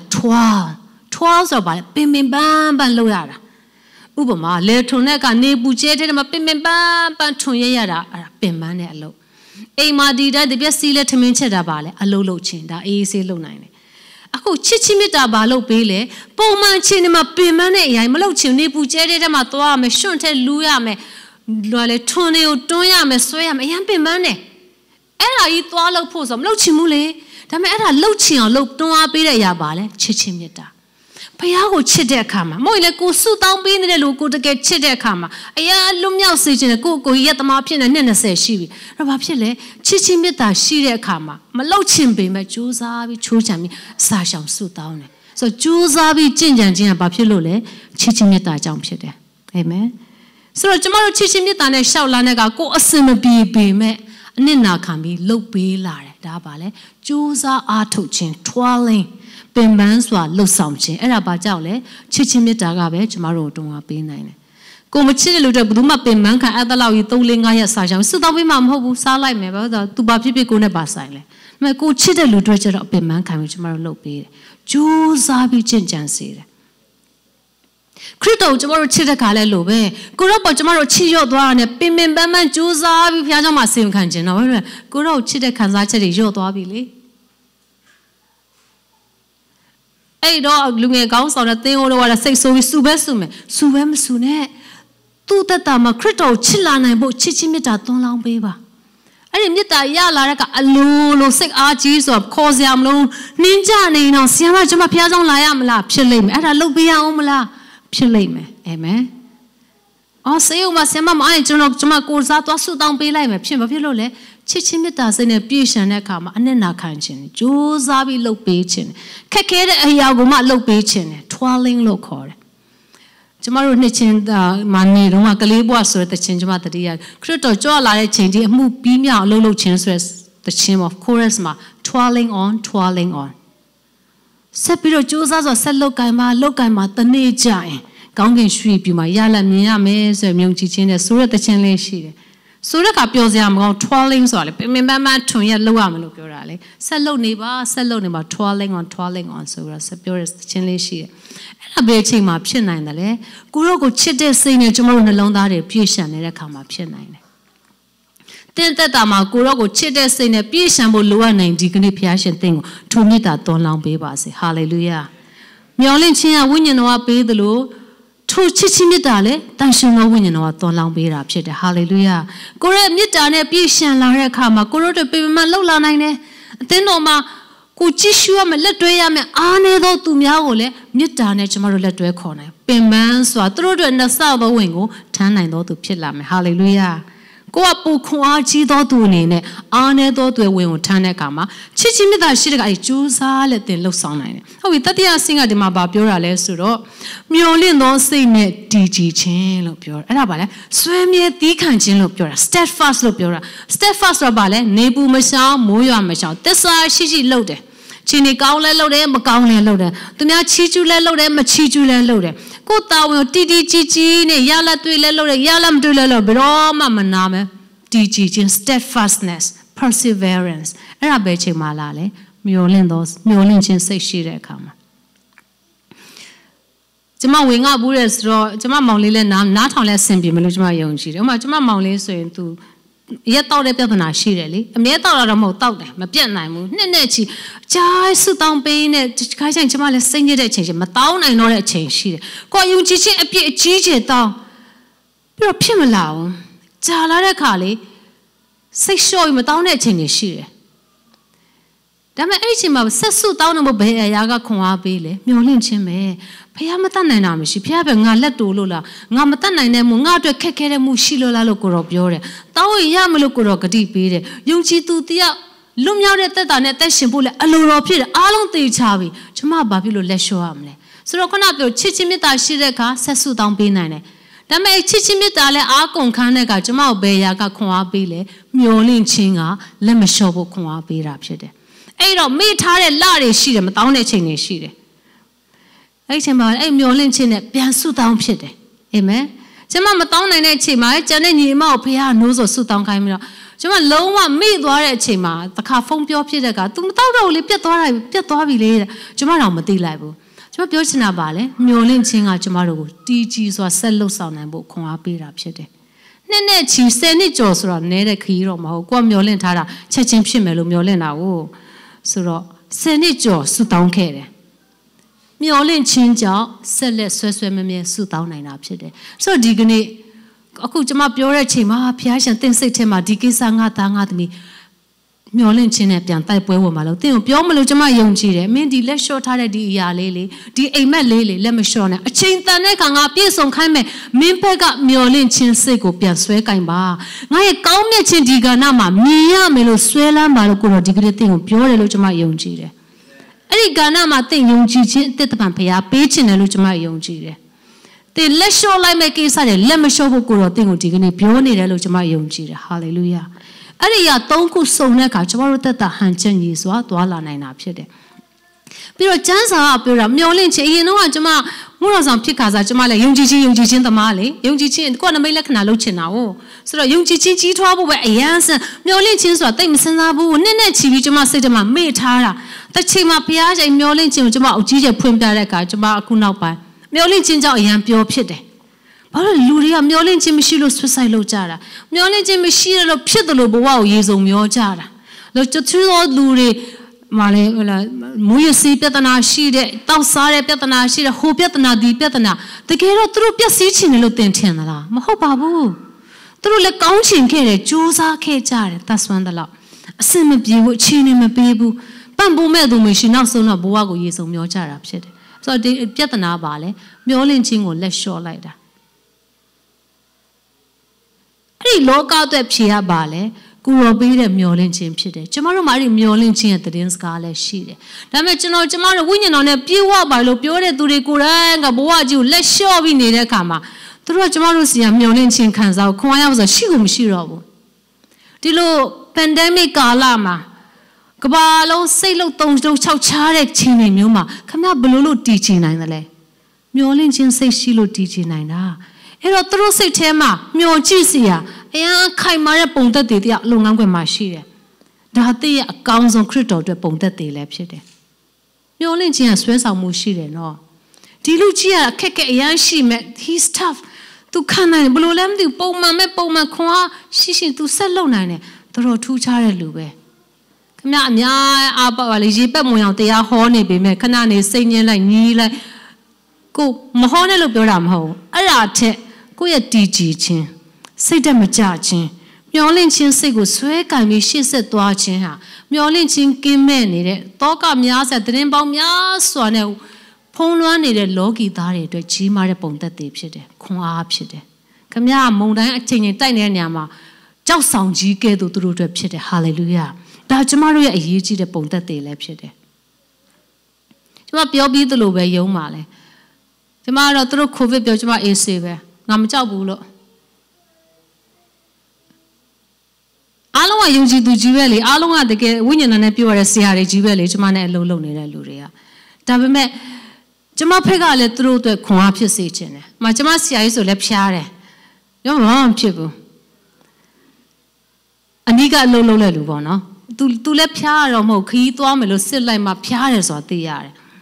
12ဆိုပါလေပင်ပန်းလောက်ရတာဥပမာလေထုံနဲ့ကနေပူကျဲတဲ့မှာပင်ပန်းထွန်ရရတာအဲ့ဒါပင်ပန်းတဲ့အလုပ်အိမ်မှာဒီတိုင်းတပြက်စီးလဲထမင်းချက်တာပါလေအလုပ်လုပ်ခြင်းဒါအေးဆေးလုပ်နိုင်တယ်အခုချစ်ချင်းမေတ္တာဘာလုပ်ပေးလဲပုံမှန်ချင်းတွေမှာပင်ပန်းတဲ့အရာမလုပ်ချင်နေပူကျဲတဲ့မှာသွားရမယ်ရှွန့်ထဲလူရမယ်လွယ်လေထွန်တွေကိုတွန်းရမယ်ဆွဲရမယ်အရင်ပင်ပန်းတယ်အဲ့ဒါကြီးသွားလုပ်ဖို့ဆိုမလုပ်ချင်ဘူးလေဒါပေမဲ့အဲ့ဒါလှုပ်ချင်အောင်လှုပ်တွန်းအားပေးတဲ့အရာပါလဲချစ်ချင်းမေတ္တာဖះကိုချစ်တဲ့အခါမှာမဟုတ်လေကိုစုတောင်းပေးနေတဲ့လူကိုတကယ်ချစ်တဲ့အခါမှာအရာလွတ်မြောက်စေခြင်းနဲ့ကိုရက်သမားဖြစ်နေနှစ်20ရှိပြီအဲ့ဘာဖြစ်လဲချစ်ချင်းမေတ္တာရှိတဲ့အခါမှာမလှုပ်ချင်ပေမဲ့ကြိုးစားပြီးချိုးချံပြီးအစာရှောင်စုတောင်းတယ်ဆိုတော့ကြိုးစားပြီးကြင်ကြံခြင်းကဘာဖြစ်လို့လဲချစ်ချင်းမေတ္တာကြောင့်ဖြစ်တယ်အာမင်ဆိုတော့ကျမတို့ချစ်ချင်းမြတ်တာနဲ့ရှောက်လာတဲ့ကကိုအစင်မပြေပေမဲ့အနစ်နာခံပြီးလှုပ်ပေးလာတယ်ဒါပါလေကြိုးစားအားထုတ်ခြင်း toiling ပင်ပန်းစွာလှုပ်ဆောင်ခြင်းအဲ့ဒါဘာကြောင့်လဲချစ်ချင်းမြတ်တာကပဲကျမတို့တုံးအားပေးနိုင်တယ်ကိုမချစ်တဲ့လူတွေဘယ်သူမှပင်ပန်းခံအဲ့တလောက်ကြီး3 4 5ရက်စာချောင်းစွတောင်းပေးမှမဟုတ်ဘူးစားလိုက်မယ်ဘာလို့သူဘာဖြစ်ဖြစ်ကိုနဲ့ပါဆိုင်လဲဒါပေမဲ့ကိုချစ်တဲ့လူတွေကျတော့ပင်ပန်းခံပြီးကျမတို့လှုပ်ပေးတယ်ကြိုးစားပြီးကျင့်ကြံစေတယ်ခရစ်တော်ကျမတို့ချစ်တဲ့ခါလဲလို့ပဲကိုတော့ပေါ်ကျမတို့ချစ်ရော့သွားတာနဲ့ပင်ပင်ပန်းပန်းကြိုးစားပြီးဘုရားကျောင်းမှာဆင်ခံခြင်းတော့ကိုတော့ချစ်တဲ့ခံစားချက်တွေရော့သွားပြီလေအဲ့တော့လူငယ်ကောင်းဆောင်တဲ့သင်ဟိုတော့ကစိတ်ဆိုးပြီးစူပဲမစူနဲ့သူ့တက်တာမှာခရစ်တော်ချစ်လာနိုင်ဖို့ချစ်ချင်းမေတ္တာသွန်းလောင်းပေးပါအဲ့ဒီမေတ္တာရလာတဲ့ကအလိုစိတ်အားကြီးဆိုတော့ခေါ်စရာမလိုနှင်းကြနေတော့ဆရာမကျွန်မဘုရားကျောင်းလာရမလားဖြစ်လိမ့်မယ်အဲ့ဒါလုပ်ပေးရအောင်မလားဖြစ်လိမ့်မယ်အာမင်အော်ဆေးဦးမဆရာမမအဲ့ကျွန်မကိုစားသွားဆုတောင်းပေးလိုက်မယ်ဖြစ်မဖြစ်လို့လဲချစ်ချင်းမေတ္တာစိတ်နဲ့ပြည့်စုံတဲ့အခါမှာအနစ်နာခံခြင်းကြိုးစားပြီးလုပ်ပေးခြင်းခက်ခဲတဲ့အရာကိုမှလုပ်ပေးခြင်း toiling လို့ခေါ်တယ်ကျမတို့နှစ်ချင်းမာနေတော့ကလေးဘွားဆိုတဲ့ချင်းကျမတတိယခရစ်တော်ကြွလာတဲ့ချိန်ကြီးအမှုပြီးမြောက်အလုပ်လုပ်ခြင်းဆိုတဲ့ချင်း of chorus မှာ toiling on ဆက်ပြီးတော့ကြိုးစားဆိုဆက်လုပ်ကင်မှာတနေ့ကြရင်ကောင်းကင်ရွှေပြူမှာရလက်မြင်ရမယ်ဆိုမြုံကြည့်ခြင်းနဲ့ဆိုတဲ့တခြင်းလေးရှိတယ်ဆိုတဲ့ကပြောစရာမကောင်း toiling ဆိုတာလေပင်ပန်းထွန်ရလောက်ရမလို့ပြောတာလေဆက်လုပ်နေပါ toiling on ဆိုတော့ဆက်ပြောတဲ့တခြင်းလေးရှိတယ်အဲ့ဒါဘယ်အချိန်မှာဖြစ်နိုင်တယ်လဲကိုရောကိုချစ်တဲ့စိတ်နဲ့ကျမတို့နှလုံးသားတွေပြည့်စုံနေတဲ့အခါမှာဖြစ်နိုင်တယ်တင်းသက်တာမှာကိုရောကိုချစ်တဲ့စိတ်နဲ့ပြည့်စုံဖို့လိုအပ်နိုင်ဒီကနေ့ဘုရားရှင်သင်ကိုထိုမေတ္တာသွန်လောင်းပေးပါစေဟာလေလုယာမျော်လင့်ခြင်းကဝိညာဉ်တော်ကပေးသလိုထိုချစ်ချင်းမေတ္တာလည်းတန်ရှင်သောဝိညာဉ်တော်ကသွန်လောင်းပေးတာဖြစ်တယ်ဟာလေလုယာကိုရဲ့မေတ္တာနဲ့ပြည့်စုံလာတဲ့အခါမှာကိုရောတို့ပြင်ပမှလှုပ်လာနိုင်တယ်အသင်းတော်မှာကိုကြည့်ရှုရမယ်လက်တွဲရမယ်အားနည်းသောသူများကိုလည်းမေတ္တာနဲ့ကျမတို့လက်တွဲခေါ်နိုင်ပင်ပန်းစွာသူတို့တို့နှစ်ဆသောဝင်ကိုထမ်းနိုင်သောသူဖြစ်လာမယ်ဟာလေလုယာကိုကပူခွန်အားကြီးသောသူအနေနဲ့အားနည်းသောသူဝင်ကိုထမ်းတဲ့အခါမှာချစ်ချင်းမေတ္တာရှိတဲ့ကအဲကြိုးစားလက်တင်လှုပ်ဆောင်နိုင်တယ်ဟုတ်ပြီတတိယဆင့်ကဒီမှာပြောတာလဲဆိုတော့မျော်လင့်သောစိတ်နဲ့တည်ကြည်ခြင်းလို့ပြောတယ်အဲ့ဒါပါလဲဆွေးမြေသီးခံခြင်းလို့ပြောတာ steadfast လို့ပြောတာ steadfast ဆိုတာပါလဲနေပူမရှောင်မိုးရွာမရှောင်သစ္စာရှိလှုပ်တယ်ချင်းနေကောင်းလဲလှုပ်တယ်မကောင်းလဲလှုပ်တယ်သူများချီးကျူးလဲလှုပ်တယ်မချီးကျူးလဲလှုပ်တယ်ကိုတာဝန်တီတီကြီးနဲ့ရလက်တွေ့လဲလှုပ်တယ်ရလက်မတွေ့လဲလှုပ်ဘယ်တော့မှမနာမယ်တည်ကြည်ခြင်း steadfastness perseverance အဲ့ဒါပဲချိန်မှလာလဲမျော်လင့်ခြင်းစိတ်ရှိတဲ့အခါမှာကျမဝင်ငါဘူးတဲ့ဆိုတော့ကျမမောင်လေးလဲနားထောင်လဲဆင်ပြေမလို့ကျမယုံကြည်တယ်ဥပမာကျမမောင်လေးဆိုရင်သူရက်တောက်တဲ့ပြဿနာရှိတယ်လေအမြဲတောက်တာတော့မဟုတ်တောက်တယ်မပြတ်နိုင်ဘူးနှစ်ချီကြာဆုတောင်းပေးနဲ့ခိုင်းဆိုင်ကျမလည်းစိတ်ညစ်တဲ့အချိန်ချင်းမတောင်းနိုင်တော့တဲ့အချိန်ရှိတယ်ကိုယုံကြည်ခြင်းအပြည့်အကြီးကျယ်တောင်းပြီးတော့ဖြစ်မလာဘူးကြာလာတဲ့ခါလေစိတ်လျှော့ပြီးမတောင်းတဲ့အချိန်တွေရှိတယ်ဒါပေမဲ့အဲ့ဒီအချိန်မှာဆက်ဆုတောင်းနေဖို့ဘယ်အရာကခွန်အားပေးလဲမျောလင့်ခြင်းပဲဖះမတတ်နိုင်တာမရှိဖះပဲငါလက်တူလို့လားငါမတတ်နိုင်တဲ့မှုငါအတွက်ခက်ခဲတဲ့မှုရှိလို့လားလို့ကိုရောပြောတယ်တောင်းရင်ရမလို့ကိုရောဂတိပေးတယ်ယုံကြည်သူတယောက်လွတ်မြောက်တဲ့သက်တာနဲ့အသက်ရှင်ဖို့လဲအလိုတော်ဖြစ်တယ်အားလုံးသိချပြီကျမဘာဖြစ်လို့လက်လျှော့ရမလဲဆိုတော့ခုနပြောချစ်ချင်းမေတ္တာရှိတဲ့အခါဆက်ဆုတောင်းပေးနိုင်တယ်ဒါပေမဲ့ချစ်ချင်းမေတ္တာလဲအားကုန်ခန်းတဲ့အခါကျမကိုဘယ်ရာကခွန်အားပေးလဲမျောလင့်ခြင်းကလက်မလျှော့ဖို့ခွန်အားပေးတာဖြစ်တယ်အဲ့တော့မေ့ထားတဲ့လတွေရှိတယ်မတောင်းတဲ့ချိန်တွေရှိတယ်အဲ့ဒီချိန်မှာအဲ့မျောလင့်ခြင်းနဲ့ပြန်ဆုတောင်းဖြစ်တယ်အာမင်ကျမမတောင်းနိုင်တဲ့အချိန်မှာကျန်တဲ့ညီမကိုဖះနိုးဆိုဆုတောင်းခိုင်းပြီးတော့ကျမလုံးဝမေ့သွားတဲ့အချိန်မှာတခါဖုန်းပြောဖြစ်တဲ့က तू မတောက်တော့ဘူးလေပြတ်သွားပြီလေကျမတော့မသိလိုက်ဘူးကျမပြောချင်တာပါလေမျောလင့်ခြင်းကကျမတို့ကိုတီးကြီးစွာဆက်လှုပ်ဆောင်နိုင်ဖို့ခွန်အားပေးတာဖြစ်တယ်နှစ်နဲ့ချီ10နှစ်ကျော်ဆိုတော့နဲတဲ့ခရီးတော့မဟုတ်ကိုကမျောလင့်ထားတာချက်ချင်းဖြစ်မယ်လို့မျောလင့်တာကိုဆိုတော့10နှစ်ကျော်ဆုတောင်းခဲ့တယ်မျောလင့်ခြင်းကြောင့်ဆက်လက်ဆွဲမမြဲဆုတောင်းနိုင်တာဖြစ်တယ်ဆိုတော့ဒီကနေ့အခုကျမပြောတဲ့ချိန်မှာဘုရားရှင်သင်စိတ်ထဲမှာဒီကိစ္စငါသားငါသမီးမျောလင့်ခြင်းနဲ့ပြန်တိုက်ပွဲဝင်ပါလို့သင်ကိုပြောမလို့ကျမယုံကြည်တယ်မင်းဒီလက်လျှော့ထားတဲ့ဒီအရာလေးလေဒီအိမ်မက်လေးလေလက်မလျှော့နဲ့အချိန်တန်တဲ့ခါငါပြည့်စုံခိုင်းမယ်မင်းဘက်ကမျောလင့်ခြင်းစိတ်ကိုပြန်ဆွဲကင်ပါငါရဲ့ကောင်းမြတ်ခြင်းဒီကဏ္ဍမှာမြင်ရမယ်လို့ဆွဲလန်းပါလို့ကိုတော့ဒီကနေ့သင်ကိုပြောတယ်လို့ကျမယုံကြည်တယ်အဲ့ဒီကဏ္ဍမှာသင်ယုံကြည်ခြင်းအသက်တပံဖရားပေးခြင်းတယ်လို့ကျမယုံကြည်တယ်သတင်လက်လျှော့လိုက်မဲ့ကိစ္စတွေလက်မလျှော့ဖို့ကိုတော့တင်ကိုဒီကနေ့ပြောနေတယ်လို့ကျွန်မယုံကြည်တယ်ဟာလေလုယာအဲ့ဒီအရာ၃ခုစုံတဲ့အခါကျွန်တော်တို့သက်တာဟန်ချက်ကြီးစွာသွားလာနိုင်တာဖြစ်တယ်ပြီးတော့ကျမ်းစာကပြောတာမျောလင့်ခြင်းအရင်တော့ကကျွန်မမှုတော်ဆောင်ဖြစ်ခါစားကျွန်မလည်းယုံကြည်ခြင်းသမားလေယုံကြည်ခြင်းကိုယ်နမိတ်လက္ခဏာလုပ်ချင်တာ哦ဆိုတော့ယုံကြည်ခြင်းကြီးထွားဖို့ပဲအရန်စမျောလင့်ခြင်းဆိုတာတိတ်မစင်စားဘူးနဲ့ချီပြီးကျွန်မစိတ်ထဲမှာမေ့ထားတာတစ်ချိန်မှာဘုရားရှင်မျောလင့်ခြင်းကိုကျွန်မအကြီးကျယ်ဖွင့်ပြတဲ့အခါကျွန်မအခုနောက်ပိုင်းမျောလင့်ခြင်းကြောင့်အရန်ပျော်ဖြစ်တယ်ဘာလို့လူတွေကမျောလင့်ခြင်းမရှိလို့ဆွဆိုင်လုပ်ကြတာမျောလင့်ခြင်းမရှိလို့ဖြစ်တယ်လို့ဘဝကိုရေစုံမျောကြတာလို့တချို့လူတွေမာလေဟလာမူရစီပြဿနာရှိတဲ့တောက်စားတဲ့ပြဿနာရှိတဲ့ဟိုပြဿနာဒီပြဿနာတကယ်တော့သူတို့ပျက်စီးချင်တယ်လို့သင်ထင်သလားမဟုတ်ပါဘူးသူတို့လည်းကောင်းချင်ခဲ့တယ်ကြိုးစားခဲ့ကြတယ်သတ်ဆွမ်းတယ်လို့အစင်မပြေဘူးအချိန်နဲ့မပေးဘူးပန့်ပိုးမဲ့သူမရှိနောက်ဆုံးတော့ဘဝကိုရေစုံမျောကြတာဖြစ်တယ်ဆိုတော့ဒီပြဿနာပါလေမျောလင့်ခြင်းကိုလက်လျှော့လိုက်တာအဲ့ဒီလောကအတွက်ဖြေရပါလေကိုရောပေးတဲ့မျောလင့်ခြင်းဖြစ်တယ်ကျမတို့မှာအဲ့ဒီမျောလင့်ခြင်းရဲ့သတင်းစကားလည်းရှိတယ်ဒါပေမဲ့ကျမတို့ဝိညာဉ်တော်နဲ့ပြေဝပါလို့ပြောတဲ့သူတွေကိုယ်တိုင်ကဘဝကြီးကိုလက်လျှော့ပြီးနေတဲ့အခါမှာသူတို့ကကျမတို့စီကမျောလင့်ခြင်းခံစားခွန်အားရဆိုရှိကိုမရှိတော့ဘူးဒီလို pandemic ကာလမှာကဘာလုံးစိတ်လုံးတုံတုံ6ချားတဲ့ခြင်းတွေမျိုးမှာခမဘလို့တည်ချင်နိုင်တယ်လဲမျောလင့်ခြင်းစိတ်ရှိလို့တည်ချင်နိုင်တာအဲ့တော့သူတို့စိတ်ထဲမှာမျောကြည့်စီရအရင်ခိုင်မာတဲ့ပုံသက်တွေတရားလုံငန်းခွင်မှာရှိတယ်ဒါတည်းရဲ့အကောင်းဆုံးခရစ်တော်အတွက်ပုံသက်တွေလည်းဖြစ်တယ်မျောလင့်ခြင်းကဆွဲဆောင်မှုရှိတယ်နော်ဒီလူကြီးကအခက်အရန်ရှိမဲ့ he's tough သူခံနိုင်ဘလို့လဲမသိဘူးပုံမှန်ခွန်အားရှိသူဆက်လုံနိုင်တယ်တော်ထူးခြားတဲ့လူပဲခမအများအားပါလေရေပက်မွန်အောင်တရားဟောနေပေမဲ့ခဏနေစိတ်ညစ်လိုက်ညီးလိုက်ကိုမဟောနဲ့လို့ပြောတာမဟုတ်ဘူးအဲ့ဒါထက်ကိုယ့်ရဲ့တည်ကြည်ခြင်းစိတ်တက်မကြခြင်းမျောလင့်ခြင်းစိတ်ကိုဆွဲကင်ပြီးရှေ့ဆက်သွားခြင်းဟာမျောလင့်ခြင်းကင်းမဲ့နေတဲ့တောကများဆက်သတင်းပေါင်းများစွာနဲ့ဖုံးလွှမ်းနေတဲ့လောကီသားတွေအတွက်ကြီးမားတဲ့ပုံသက်တွေဖြစ်တယ်ခွန်အားဖြစ်တယ်ခမရမုန်တိုင်းအချိန်ချင်းတိုက်နေတဲ့နေရာမှာကြောက်ဆောင်ကြီးကဲ့သို့သူတို့အတွက်ဖြစ်တယ်ဟာလေလုယာဒါကျမတို့ရဲ့အရေးကြီးတဲ့ပုံသက်တွေလည်းဖြစ်တယ်ကျမပြောပြီးသလိုပဲယုံပါလေကျမကတော့သူတို့ကိုဗစ်ပြောကျမအေးစေပဲငါမကြောက်ဘူးလို့အားလုံးကယုံကြည်သူကြီးပဲလေအားလုံးကတကယ်ဝိညာဉ်နဲ့ပြောရတဲ့ဆရာတွေကြီးပဲလေကျမနဲ့အလုံးလုံးနေတဲ့လူတွေကဒါပေမဲ့ကျမဖက်ကလည်းသူတို့အတွက်ခွန်အားဖြစ်စေခြင်းတယ်။ကျမဆရာကြီးဆိုလည်းဖျားတယ်။ရောမဖြစ်ဘူး။အနိကအလုံးလုံးတဲ့လူပေါ့နော်။ तू လည်းဖျားရတော့မဟုတ်ခီးသွားမယ်လို့စစ်လိုက်မှဖျားတယ်ဆိုတာသိရတယ်။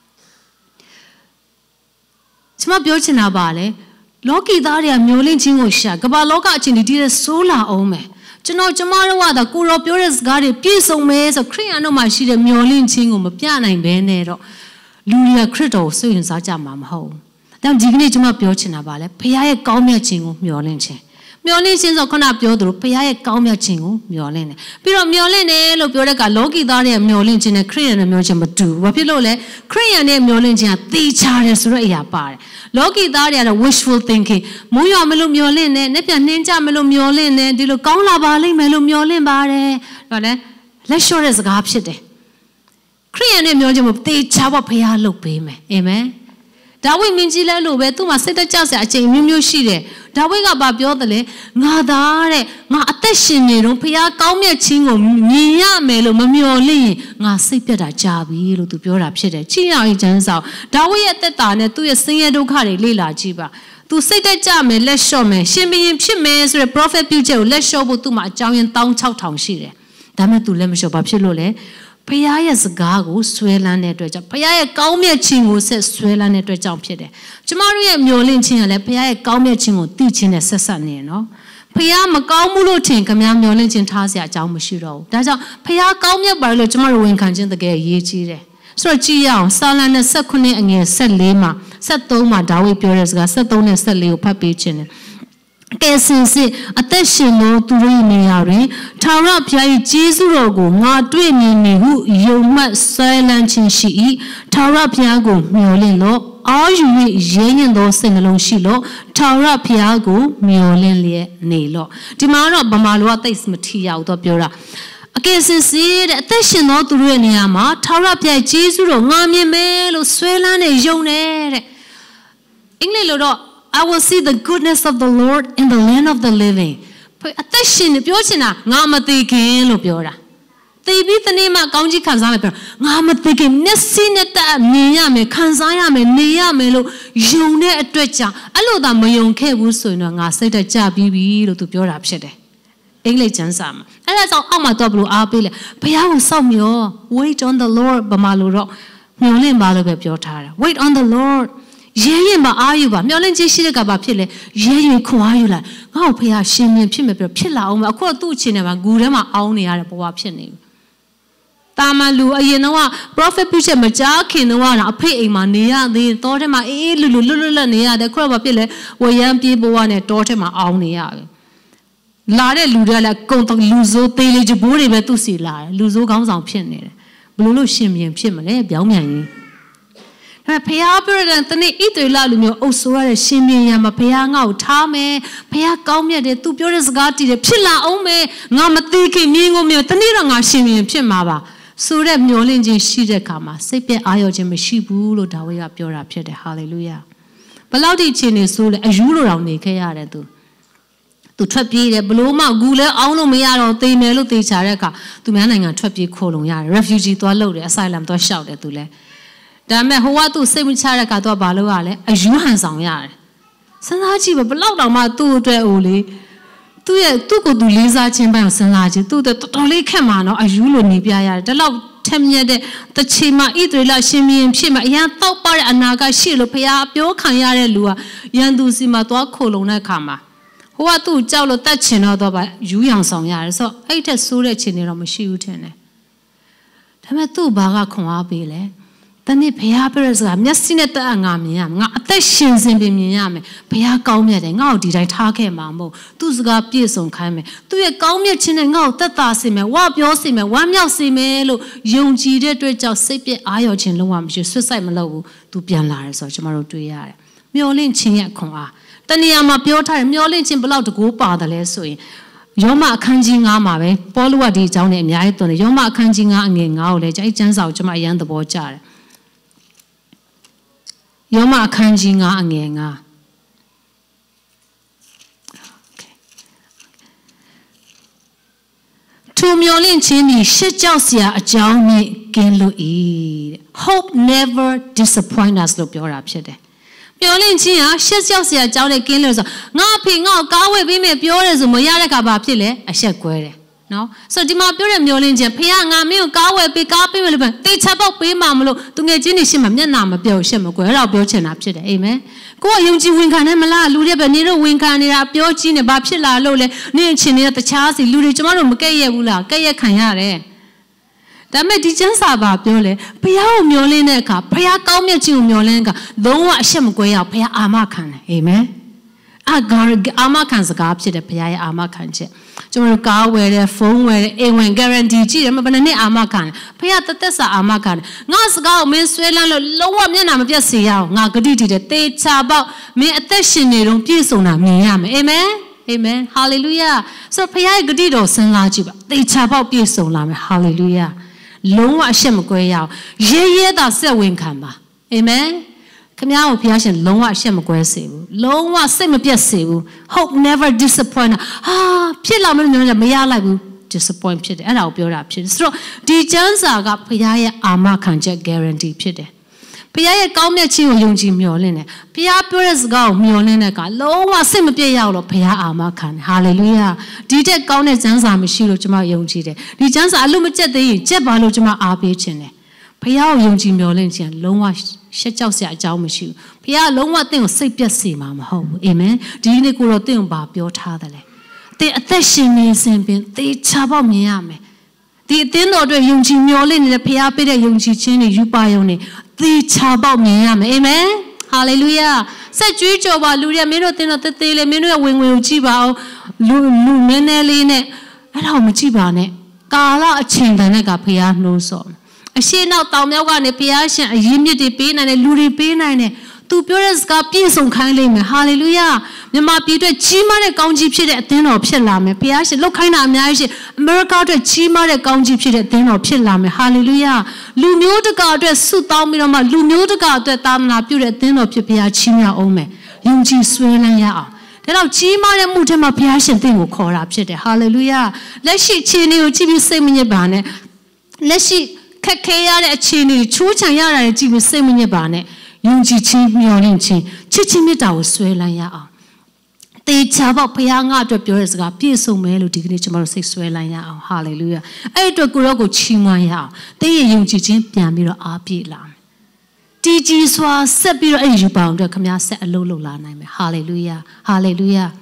ကျမပြောချင်တာပါလေလောကီသားတွေကမျိုးလင့်ချင်းကိုရှာကမ္ဘာလောကအချင်းဒီတဲ့ဆိုးလာအောင်မယ်ကျမတို့ကသာကိုရောပြောတဲ့စကားတွေပြည့်စုံမယ်ဆိုခရစ်ယာန်တို့မှာရှိတဲ့မျောလင့်ခြင်းကိုမပြနိုင်ဘဲနဲ့တော့လူတွေကခရစ်တော်ကိုစိတ်ဝင်စားကြမှာမဟုတ်ဘူး။ဒါကြောင့်ဒီကနေ့ကျမပြောချင်တာပါလေဖခင်ရဲ့ကောင်းမြတ်ခြင်းကိုမျောလင့်ခြင်းဆိုခုနပြောသလိုဖခင်ရဲ့ကောင်းမြတ်ခြင်းကိုမျောလင့်တယ်။ပြီးတော့မျောလင့်တယ်လို့ပြောတဲ့ကလောကီသားတွေမျောလင့်ခြင်းနဲ့ခရစ်ယာန်တွေမျောခြင်းမတူဘူး။ဘာဖြစ်လို့လဲခရစ်ယာန်တွေမျောလင့်ခြင်းကသေချာတယ်ဆိုတဲ့အရာပါတယ်။လောကီသားတွေကတော့ wishful thinking မိုးရွာမလို့မျောလင့်တယ်၊နှစ်ပြန်နှင်းကြမလို့မျောလင့်တယ်ဒီလိုကောင်းလာပါလိမ့်မယ်လို့မျောလင့်ပါတယ်။ဒါလည်းလက်လျှော့တဲ့စကားဖြစ်တယ်။ခရစ်ယာန်နဲ့မျောခြင်းမသေချာဖို့ဖခင်လုပ်ပေးမယ်။အာမင်။ဒါဝိမင်းကြီးလဲလို့ပဲသူ့မှာစိတ်တကြစရာအချိန်မျိုးရှိတယ်။ဒါဝိကဘာပြောတယ်လဲငါသားတဲ့ငါအသက်ရှင်နေတော့ဖခင်ကောင်းမြတ်ခြင်းကိုမြင်ရမယ်လို့မမျှော်လင့်ရင်ငါစိတ်ပြတ်တာကြာပြီလို့သူပြောတာဖြစ်တယ်။ချင်းရအောင်ကျမ်းစာဒါဝိရဲ့အသက်တာနဲ့သူ့ရဲ့ဆင်းရဲဒုက္ခတွေလေ့လာကြည့်ပါ။ तू စိတ်တက်ကြမယ်လက်လျှော့မယ်ရှင်ဘရင်ဖြစ်မယ်ဆိုတဲ့ prophet ပြုချက်ကိုလက်လျှော့ဖို့သူ့မှာအကြောင်းရင်း16000ရှိတယ်။ဒါမဲ့ तू လက်မလျှော့ဘာဖြစ်လို့လဲဖခင်ရဲ့စကားကိုဆွဲလန်းတဲ့အတွက်ကြောင့်ဖခင်ရဲ့ကောင်းမြတ်ခြင်းကိုဆက်ဆွဲလန်းတဲ့အတွက်ကြောင့်ဖြစ်တယ်။ကျမတို့ရဲ့မျှော်လင့်ခြင်းကလည်းဖခင်ရဲ့ကောင်းမြတ်ခြင်းကိုသိခြင်းနဲ့ဆက်ဆက်နေနော်။ဖခင်မကောင်းမှုလို့ထင်ခမမျှော်လင့်ခြင်းထားစရာအကြောင်းမရှိတော့ဘူး။ဒါကြောင့်ဖခင်ကောင်းမြတ်ပါလို့ကျမတို့ဝန်ခံခြင်းတကယ်အရေးကြီးတယ်။ဆိုတော့ကြည့်ရအောင်စာလံနဲ့19အငယ်14မှာ73မှာဒါဝိပြောတဲ့စကား73နဲ့14ကိုဖတ်ပေးခြင်းတယ်။ကဲစင်စစ်အသက်ရှင်လို့သူတို့နေရာတွင်ထာဝရဘုရား၏ကျေးဇူးတော်ကိုငါတွေ့မြင်နေဟုယုံမှတ်ဆွဲလန်းခြင်းရှိ၏ထာဝရဘုရားကိုမျှော်လင့်လို့အာယူ၍ရဲရင်သောစိတ်နှလုံးရှိလို့ထာဝရဘုရားကိုမျှော်လင့်လျက်နေလို့ဒီမှာတော့ဗမာလိုကသိမ့်မထီရောက်တော့ပြောတာအကယ်စင်စစ်တဲ့အသက်ရှင်သောသူတို့ရဲ့နေရာမှာထာဝရဘုရားကျေးဇူးတော်ငါမြင်မယ်လို့ဆွဲလန်းနေယုံနေတဲ့အင်္ဂလိပ်လိုတော့ I will see the goodness of the Lord in the land of the living. အသက်ရှင်နေပြောချင်တာငါမသိခင်လို့ပြောတာသိပြီးတနေ့မှကောင်းကြီးခံစားမယ်ပြောငါမသိခင်မျက်စိနဲ့တည်းမြင်ရမယ်ခံစားရမယ်နေရမယ်လို့ယုံတဲ့အတွက်ကြောင့်အဲ့လိုသာမယုံခဲ့ဘူးဆိုရင်တော့ငါစိတ်တက်ကြပြီးပြီလို့သူပြောတာဖြစ်တယ်အင်္ဂလိပ်ကျမ်းစာမှာအဲ့ဒါကြောင့်အောက်မှာတော့ဘလို့အားပေးလဲဘုရားကိုစောင့်မျှော် wait on the Lord ဘာမှလို့တော့မျှော်လင့်ပါလို့ပဲပြောထားတာ wait on the Lord ရဲရင်မအားယူပါမျှော်လင့်ခြင်းရှိတဲ့ကဘာဖြစ်လဲရဲရင်ခွန်အားယူလိုက်ငါ့ကိုဘုရားရှင်မြင်ဖြစ်မယ်ပြောဖြစ်လာအောင်မအခုတော့သူ့အခြေအနေမှာဂူထဲမှာအောင်းနေရတဲ့ဘဝဖြစ်နေပြီတာမလူအရင်တော့ prophet ပြုချက်မကြားခင်တော့အဖေအိမ်မှာနေရသေးတောထဲမှာအေးလွတ်နေရတယ်ခုတော့ဘာဖြစ်လဲဝရမ်းပြေးဘဝနဲ့တောထဲမှာအောင်းနေရပြီလာတဲ့လူတွေကလည်းကုံလူစိုးသေးလေးကြဘိုးတွေပဲသူ့စီလာတယ်လူစိုးကောင်းဆောင်ဖြစ်နေတယ်ဘလို့ရှင်မြင်ဖြစ်မလဲပြောင်းမြန်ရင်ဒါပေမဲ့ဖះပြောတဲ့တနေ့ဣသရေလလူမျိုးအုပ်ဆိုးရတဲ့ရှင်မြင်ရမှာဖះငါ့ကိုထားမယ်ဖះကောင်းမြတ်တယ်သူပြောတဲ့စကားတည်တယ်ဖြစ်လာအောင်မယ်ငါမသိခင်မြင်ကိုမြင်တနေ့တော့ငါရှင်မြင်ဖြစ်မှာပါဆိုတဲ့မျှော်လင့်ခြင်းရှိတဲ့အခါမှာစိတ်ပြည့်အာရုံခြင်းမရှိဘူးလို့ဒါဝိဒ်ကပြောတာဖြစ်တယ်ဟာလေလုယာဘလောက်ဒီချင်းနေဆိုးလဲအယူလိုတောင်နေခဲ့ရတယ်သူထွက်ပြေးတယ်ဘလို့မှဂူလဲအောင်းလို့မရတော့သေမယ်လို့သေချာတဲ့အခါသူများနိုင်ငံထွက်ပြေးခိုးလုံရတယ် refugee သွားလုပ်တယ် asylum သွားရှောက်တယ်သူလဲဒါပေမဲ့ဟိုကသူစိတ်မချတဲ့အခါသူကဘာလုပ်ရလဲအယူဟန်ဆောင်ရတယ်စဉ်းစားကြည့်ဘလောက်တောင်မှသူ့အတွက်ဟိုလေသူ့ကိုသူလေးစားခြင်းပိုင်းကိုစဉ်းစားကြည့်သူ့တော်တော်လေးခက်မှာနော်အယူလိုနေပြရတယ်ဒါလောက်ထက်မြက်တဲ့တချီမှာဣသရေလရှင်မြင်ဖြစ်မှာအရန်တောက်ပါတဲ့အနာကရှိလို့ဖះပြောခံရတဲ့လူကရန်သူစီမှာသွားခိုးလုံတဲ့အခါမှာဟိုကသူ့ကြောက်လို့တတ်ချင်တော့ပါယူရောင်ဆောင်ရတယ်ဆိုတော့အဲ့ထက်ဆိုးတဲ့ခြေနေတော့မရှိဘူးထင်တယ်ဒါပေမဲ့သူ့ဘာကခွန်အားပေးလဲတနေ့ဘုရားပြောတဲ့စကားမျက်စိနဲ့တက်ငါမြင်ရမယ်ငါအသက်ရှင်စင်ပြင်မြင်ရမယ်ဘုရားကောင်းမြတ်တယ်ငါ့ကိုဒီတိုင်းထားခဲ့မှာမဟုတ်သူ့စကားပြည့်စုံခိုင်းမယ်သူ့ရဲ့ကောင်းမြတ်ခြင်းနဲ့ငါ့ကိုသက်သာစေမယ်ဝါပြောစေမယ်ဝမ်းမြောက်စေမယ်လို့ယုံကြည်တဲ့အတွက်ကြောင့်စိတ်ပြည့်အာရုံခြင်းလုံးဝမရှိဆွတ်ဆိုင်မလုပ်ဘူးသူပြန်လာတယ်ဆိုတော့ကျွန်တော်တို့တွေ့ရတယ်မျောလင့်ခြင်းရဲ့ခွန်အားတဏှာမှာပြောထားတယ်မျောလင့်ခြင်းဘလောက်တကူပါတယ်လဲဆိုရင်ယောမအခန်းကြီး9မှာပဲပေါလုကဒီအကြောင်းနဲ့အများကြီးသွန်တယ်ယောမအခန်းကြီး9အငယ်9ကိုလည်းအဲ့ကျမ်းစာကိုကျွန်မအရန်သဘောကျတယ်ယောမအခန်းကြီး9အငယ်9ထိုမျောလင့်ခြင်းသည်ရှက်ကြောက်စရာအကြောင်းနှင့်ကင်းလွတ်၏တဲ့ Hope never disappoint us လို့ပြောတာဖြစ်တယ်မျောလင့်ခြင်းဟာရှက်ကြောက်စရာအကြောင်းနဲ့ကင်းလွတ်ဆိုငါအဖေငါ့ကိုကားဝယ်ပေးမယ်ပြောတယ်ဆိုမရတဲ့အခါဘာဖြစ်လဲအရှက်ကွဲတယ်နော်ဆိုတော့ဒီမှာပြောတဲ့မျောလင့်ခြင်းဖေကငါမင်းကိုကားဝယ်ပေးကားပေးမယ်လို့တေချာပေါက်ပေးမှာမလို့သူငယ်ချင်းတွေရှင်းမှာမျက်နှာမပြောရှက်မကွယ်အဲ့ဒါပြောချင်တာဖြစ်တယ်အာမင်ကိုကယုံကြည်ဝင်ခံနေမလားလူတွေပဲနေတော့ဝင်ခံနေတာပြောကြီးနေဘာဖြစ်လာလို့လဲနေအချင်းတွေကတခြားစီလူတွေကျမတို့မကဲ့ရဲ့ဘူးလားကဲ့ရဲ့ခံရတယ်ဒါပေမဲ့ဒီကျမ်းစာပါပြောလဲဘုရားကိုမျောလင့်တဲ့အခါဘုရားကောင်းမြတ်ခြင်းကိုမျောလင့်တဲ့အခါလုံးဝအရှက်မကွဲရအောင်ဘုရားအာမခံတယ်အာမင်အာမခံစကားဖြစ်တယ်ဘုရားရဲ့အာမခံချက်ကျွန်တော်ကားဝယ်တယ်ဖုန်းဝယ်တယ်အိမ်ဝင် guarantee ကြည့်တယ်မဘယ်နဲ့အာမခံတယ်ဘုရားသက်စာအာမခံတယ်ငါစကားကိုမင်းဆွဲလန်းလို့လုံးဝမျက်နှာမပြတ်စေရအောင်ငါဂတိတည်တယ်တေချာပေါက်မင်းအသက်ရှင်နေတော့ပြည့်စုံတာမြင်ရမယ်အာမင်အာမင်ဟာလေလုယာဆိုဘုရားရဲ့ဂတိတော်စဉ်းစားကြည့်ပါတေချာပေါက်ပြည့်စုံလာမယ်ဟာလေလုယာလုံးဝအရှက်မကွဲရအောင်ရဲသာစက်ဝင်ခံပါအာမင်ခင်ဗျားကိုဘုရားရှင်လုံးဝအရှက်မကွဲစေဘူးလုံးဝစိတ်မပြတ်စေဘူး hope never disappoint ဖြစ်လာမယ်လို့မရလိုက်ဘူး disappoint ဖြစ်တယ်အဲ့ဒါကိုပြောတာဖြစ်တယ်ဆိုတော့ဒီကျမ်းစာကဘုရားရဲ့အာမခံချက် guarantee ဖြစ်တယ်ဘုရားရဲ့ကောင်းမြတ်ခြင်းကိုယုံကြည်မျှော်လင့်တယ်ဘုရားပြောတဲ့စကားကိုမျှော်လင့်တဲ့အခါလုံးဝစိတ်မပြတ်ရအောင်လို့ဘုရားအာမခံတယ် hallelujah ဒီတက်ကောင်းတဲ့ကျမ်းစာမရှိလို့ကျွန်မယုံကြည်တယ်ဒီကျမ်းစာအလို့မကျက်သေးရင်ကျက်ပါလို့ကျွန်မအားပေးခြင်းတယ်ဘုရားကိုယုံကြည်မျှော်လင့်ခြင်းလုံးဝရှက်ကြောက်စရာအကြောင်းမရှိဘူးဘုရားလုံးဝတင့်ကိုစိတ်ပြတ်စေမှာမဟုတ်ဘူးအာမင်ဒီနေ့ကိုတော့တင့်ကိုဘာပြောထားတယ်လဲတင်အသက်ရှင်နေစဉ်ပင်သေချာပေါက်မြင်ရမယ်ဒီအသင်းတော်အတွက်ယုံကြည်မျှော်လင့်နေတဲ့ဘုရားပေးတဲ့ယုံကြည်ခြင်းတွေယူပါယုံနေသေချာပေါက်မြင်ရမယ်အာမင်ဟာလေလုယာဆက်ကြွေးကြော်ပါလူတွေမင်းတို့တင်တော့တေးသေးလေးမင်းတို့ရဲ့ဝင်ကိုကြည့်ပါအောင်လူနည်းနည်းလေးနဲ့အဲ့ဒါကိုမကြည့်ပါနဲ့ကာလအချိန်တန်တဲ့ကဘုရားနှိုးဆော်အရှိနောက်တောင်မြောက်ကနေဘုရားရှင်အရင်မြစ်တွေပေးနိုင်တယ်လူတွေပေးနိုင်တယ်သူပြောတဲ့စကားပြည့်စုံခိုင်းလိမ့်မယ်ဟာလေလုယာမြန်မာပြည်အတွက်ကြီးမားတဲ့ကောင်းကြီးဖြစ်တဲ့အသင်းတော်ဖြစ်လာမယ်ဘုရားရှင်လောက်ခိုင်းတာအများကြီးရှိအမေရိကအတွက်ကြီးမားတဲ့ကောင်းကြီးဖြစ်တဲ့အသင်းတော်ဖြစ်လာမယ်ဟာလေလုယာလူမျိုးတကာအတွက်ဆုတောင်းပြီးတော့မှလူမျိုးတကာအတွက်သာသနာပြုတဲ့အသင်းတော်ဖြစ်ဘုရားချီးမြှောက်အောင်မယ်ယုံကြည်ဆွဲလန်းရအောင်ဒါတော့ကြီးမားတဲ့မှုတွေမှာဘုရားရှင်သင်ကိုခေါ်တာဖြစ်တယ်ဟာလေလုယာလက်ရှိအခြေအနေကိုကြည့်ပြီးစိတ်မညစ်ပါနဲ့လက်ရှိခက်ခဲရတဲ့အခြေအနေချိုးချံရတာတွေကြည့်ပြီးစိတ်မညစ်ပါနဲ့ယုံကြည်ခြင်းမျှော်လင့်ခြင်းချစ်ခြင်းမေတ္တာကိုဆွဲလန်းရအောင်တေချာပေါ့ဘုရားငါအတွက်ပြောတဲ့စကားပြည့်စုံမယ်လို့ဒီကနေ့ကျွန်တော်တို့စိတ်ဆွဲလန်းရအောင်ဟာလေလုယာအဲ့အတွက်ကိုရောကိုချီးမွမ်းရအောင်တင်းရဲ့ယုံကြည်ခြင်းပြန်ပြီးတော့အားပြည့်လာမယ်တီကြီးစွာဆက်ပြီးတော့အဲ့ဒီယူပါအောင်အတွက်ခမည်းဆက်အလုပ်လုပ်လာနိုင်မယ်ဟာလေလုယာဟာလေလုယာ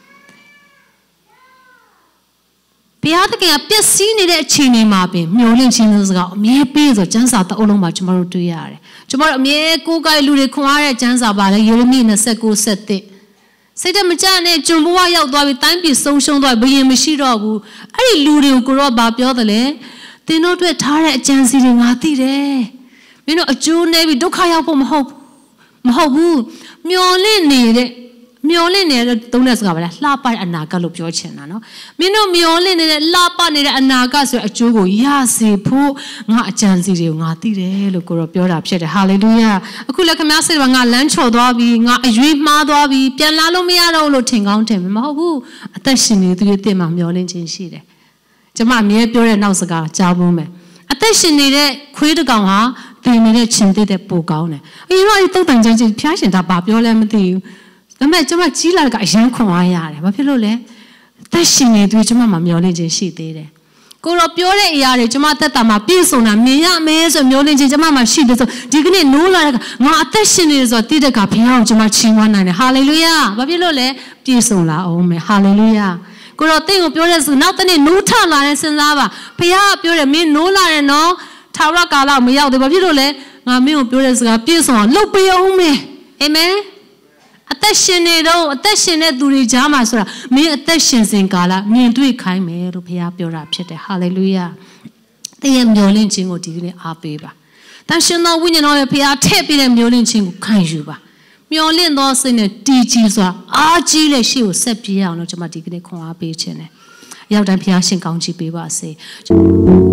ဘုရားသခင်ကပျက်စီးနေတဲ့အခြေအနေမှာပင်မျောလင့်ခြင်းစကားအမြဲပေးဆိုကျမ်းစာတအုပ်လုံးမှာကျွန်တော်တို့တွေ့ရတယ်ကျွန်တော်တို့အမြဲကိုးကားလူတွေခွန်အားတဲ့ကျမ်းစာပါလေယေရမိ29:7စိတ်တမကြနဲ့ကျွန်ဘဝရောက်သွားပြီတိုင်းပြည်ဆုံးရှုံးသွားပြီဘယင်မရှိတော့ဘူးအဲ့ဒီလူတွေကိုကိုရောဘာပြောတယ်လဲသင်တို့အတွက်ထားတဲ့အကြံစီတွေငါသိတယ်မင်းတို့အကျိုးနေပြီဒုက္ခရောက်ဖို့မဟုတ်ဘူးမျောလင့်နေတဲ့သုံးတဲ့စကားပါလားလှပတဲ့အနာဂတ်လို့ပြောချင်တာနော်မင်းတို့မျောလင့်နေတဲ့လှပနေတဲ့အနာဂတ်ဆိုအကျိုးကိုရစေဖို့ငါအကြံစီတွေကိုငါသိတယ်လို့ကိုရောပြောတာဖြစ်တယ်ဟာလေလုယာအခုလည်းခင်ဗျားစိတ်ကငါလမ်းချော်သွားပြီငါအရွေးမှားသွားပြီပြန်လာလို့မရတော့လို့ထင်ကောင်းထင်မဟုတ်ဘူးအသက်ရှင်နေသူရဲ့တင်မှာမျောလင့်ခြင်းရှိတယ်ကျွန်မအမြဲပြောတဲ့နောက်စကားကြားဖို့မယ်အသက်ရှင်နေတဲ့ခွေးတစ်ကောင်ဟာတင်နေတဲ့ခြင်းတဲ့ပိုကောင်းတယ်အရင်တော့အဲ့တုတ်တန်ချင်းဖျားရှင်တာဘာပြောလဲမသိဘူးဒါပေမဲ့ကျွန်မကြီးလာကအရန်ခွန်အားရတယ်ဘာဖြစ်လို့လဲသက်ရှင်နေသူကျွန်မမှာမျောလင့်ခြင်းရှိသေးတယ်ကိုတော့ပြောတဲ့အရာတွေကျွန်မသက်တာမှာပြည့်စုံတာမြင်ရမယ်ဆိုမျောလင့်ခြင်းကျွန်မမှာရှိတယ်ဆိုဒီကနေ့နိုးလာတဲ့ငါအသက်ရှင်နေတယ်ဆိုတော့တိတဲ့ကဘုရားကိုကျွန်မချီးမွမ်းနိုင်တယ်ဟာလေလုယာဘာဖြစ်လို့လဲပြည့်စုံလာအောင်မယ်ဟာလေလုယာကိုတော့တင့်ကိုပြောတဲ့ဆိုနောက်တနေ့နိုးထလာတဲ့စဉ်းစားပါဘုရားကပြောတယ်မင်းနိုးလာတယ်နော်ထာဝရကာလမရောက်သေးဘာဖြစ်လို့လဲငါမင်းကိုပြောတဲ့စကားပြည့်စုံအောင်လုပ်ပေးအောင်မယ်အာမင်အသက်ရှင်နေတော့အသက်ရှင်တဲ့သူတွေကြားမှာဆိုတာမင်းအသက်ရှင်စဉ်ကာလမြင်တွေ့ခိုင်းမယ်လို့ဘုရားပြောတာဖြစ်တယ်ဟာလေလုယာသင်ရဲ့မျှော်လင့်ခြင်းကိုဒီကနေ့အားပေးပါတန်ရှင်သောဝိညာဉ်တော်ရဲ့ဘုရားထည့်ပေးတဲ့မျှော်လင့်ခြင်းကိုခံယူပါမျှော်လင့်သောစိတ်နဲ့တည်ကြည်စွာအားကြီးတဲ့ရှေ့ကိုဆက်ပြေးအောင်လို့ကျွန်မဒီကနေ့ခွန်အားပေးခြင်းတယ်ရောက်တိုင်းဘုရားရှင်ကောင်းချီးပေးပါစေ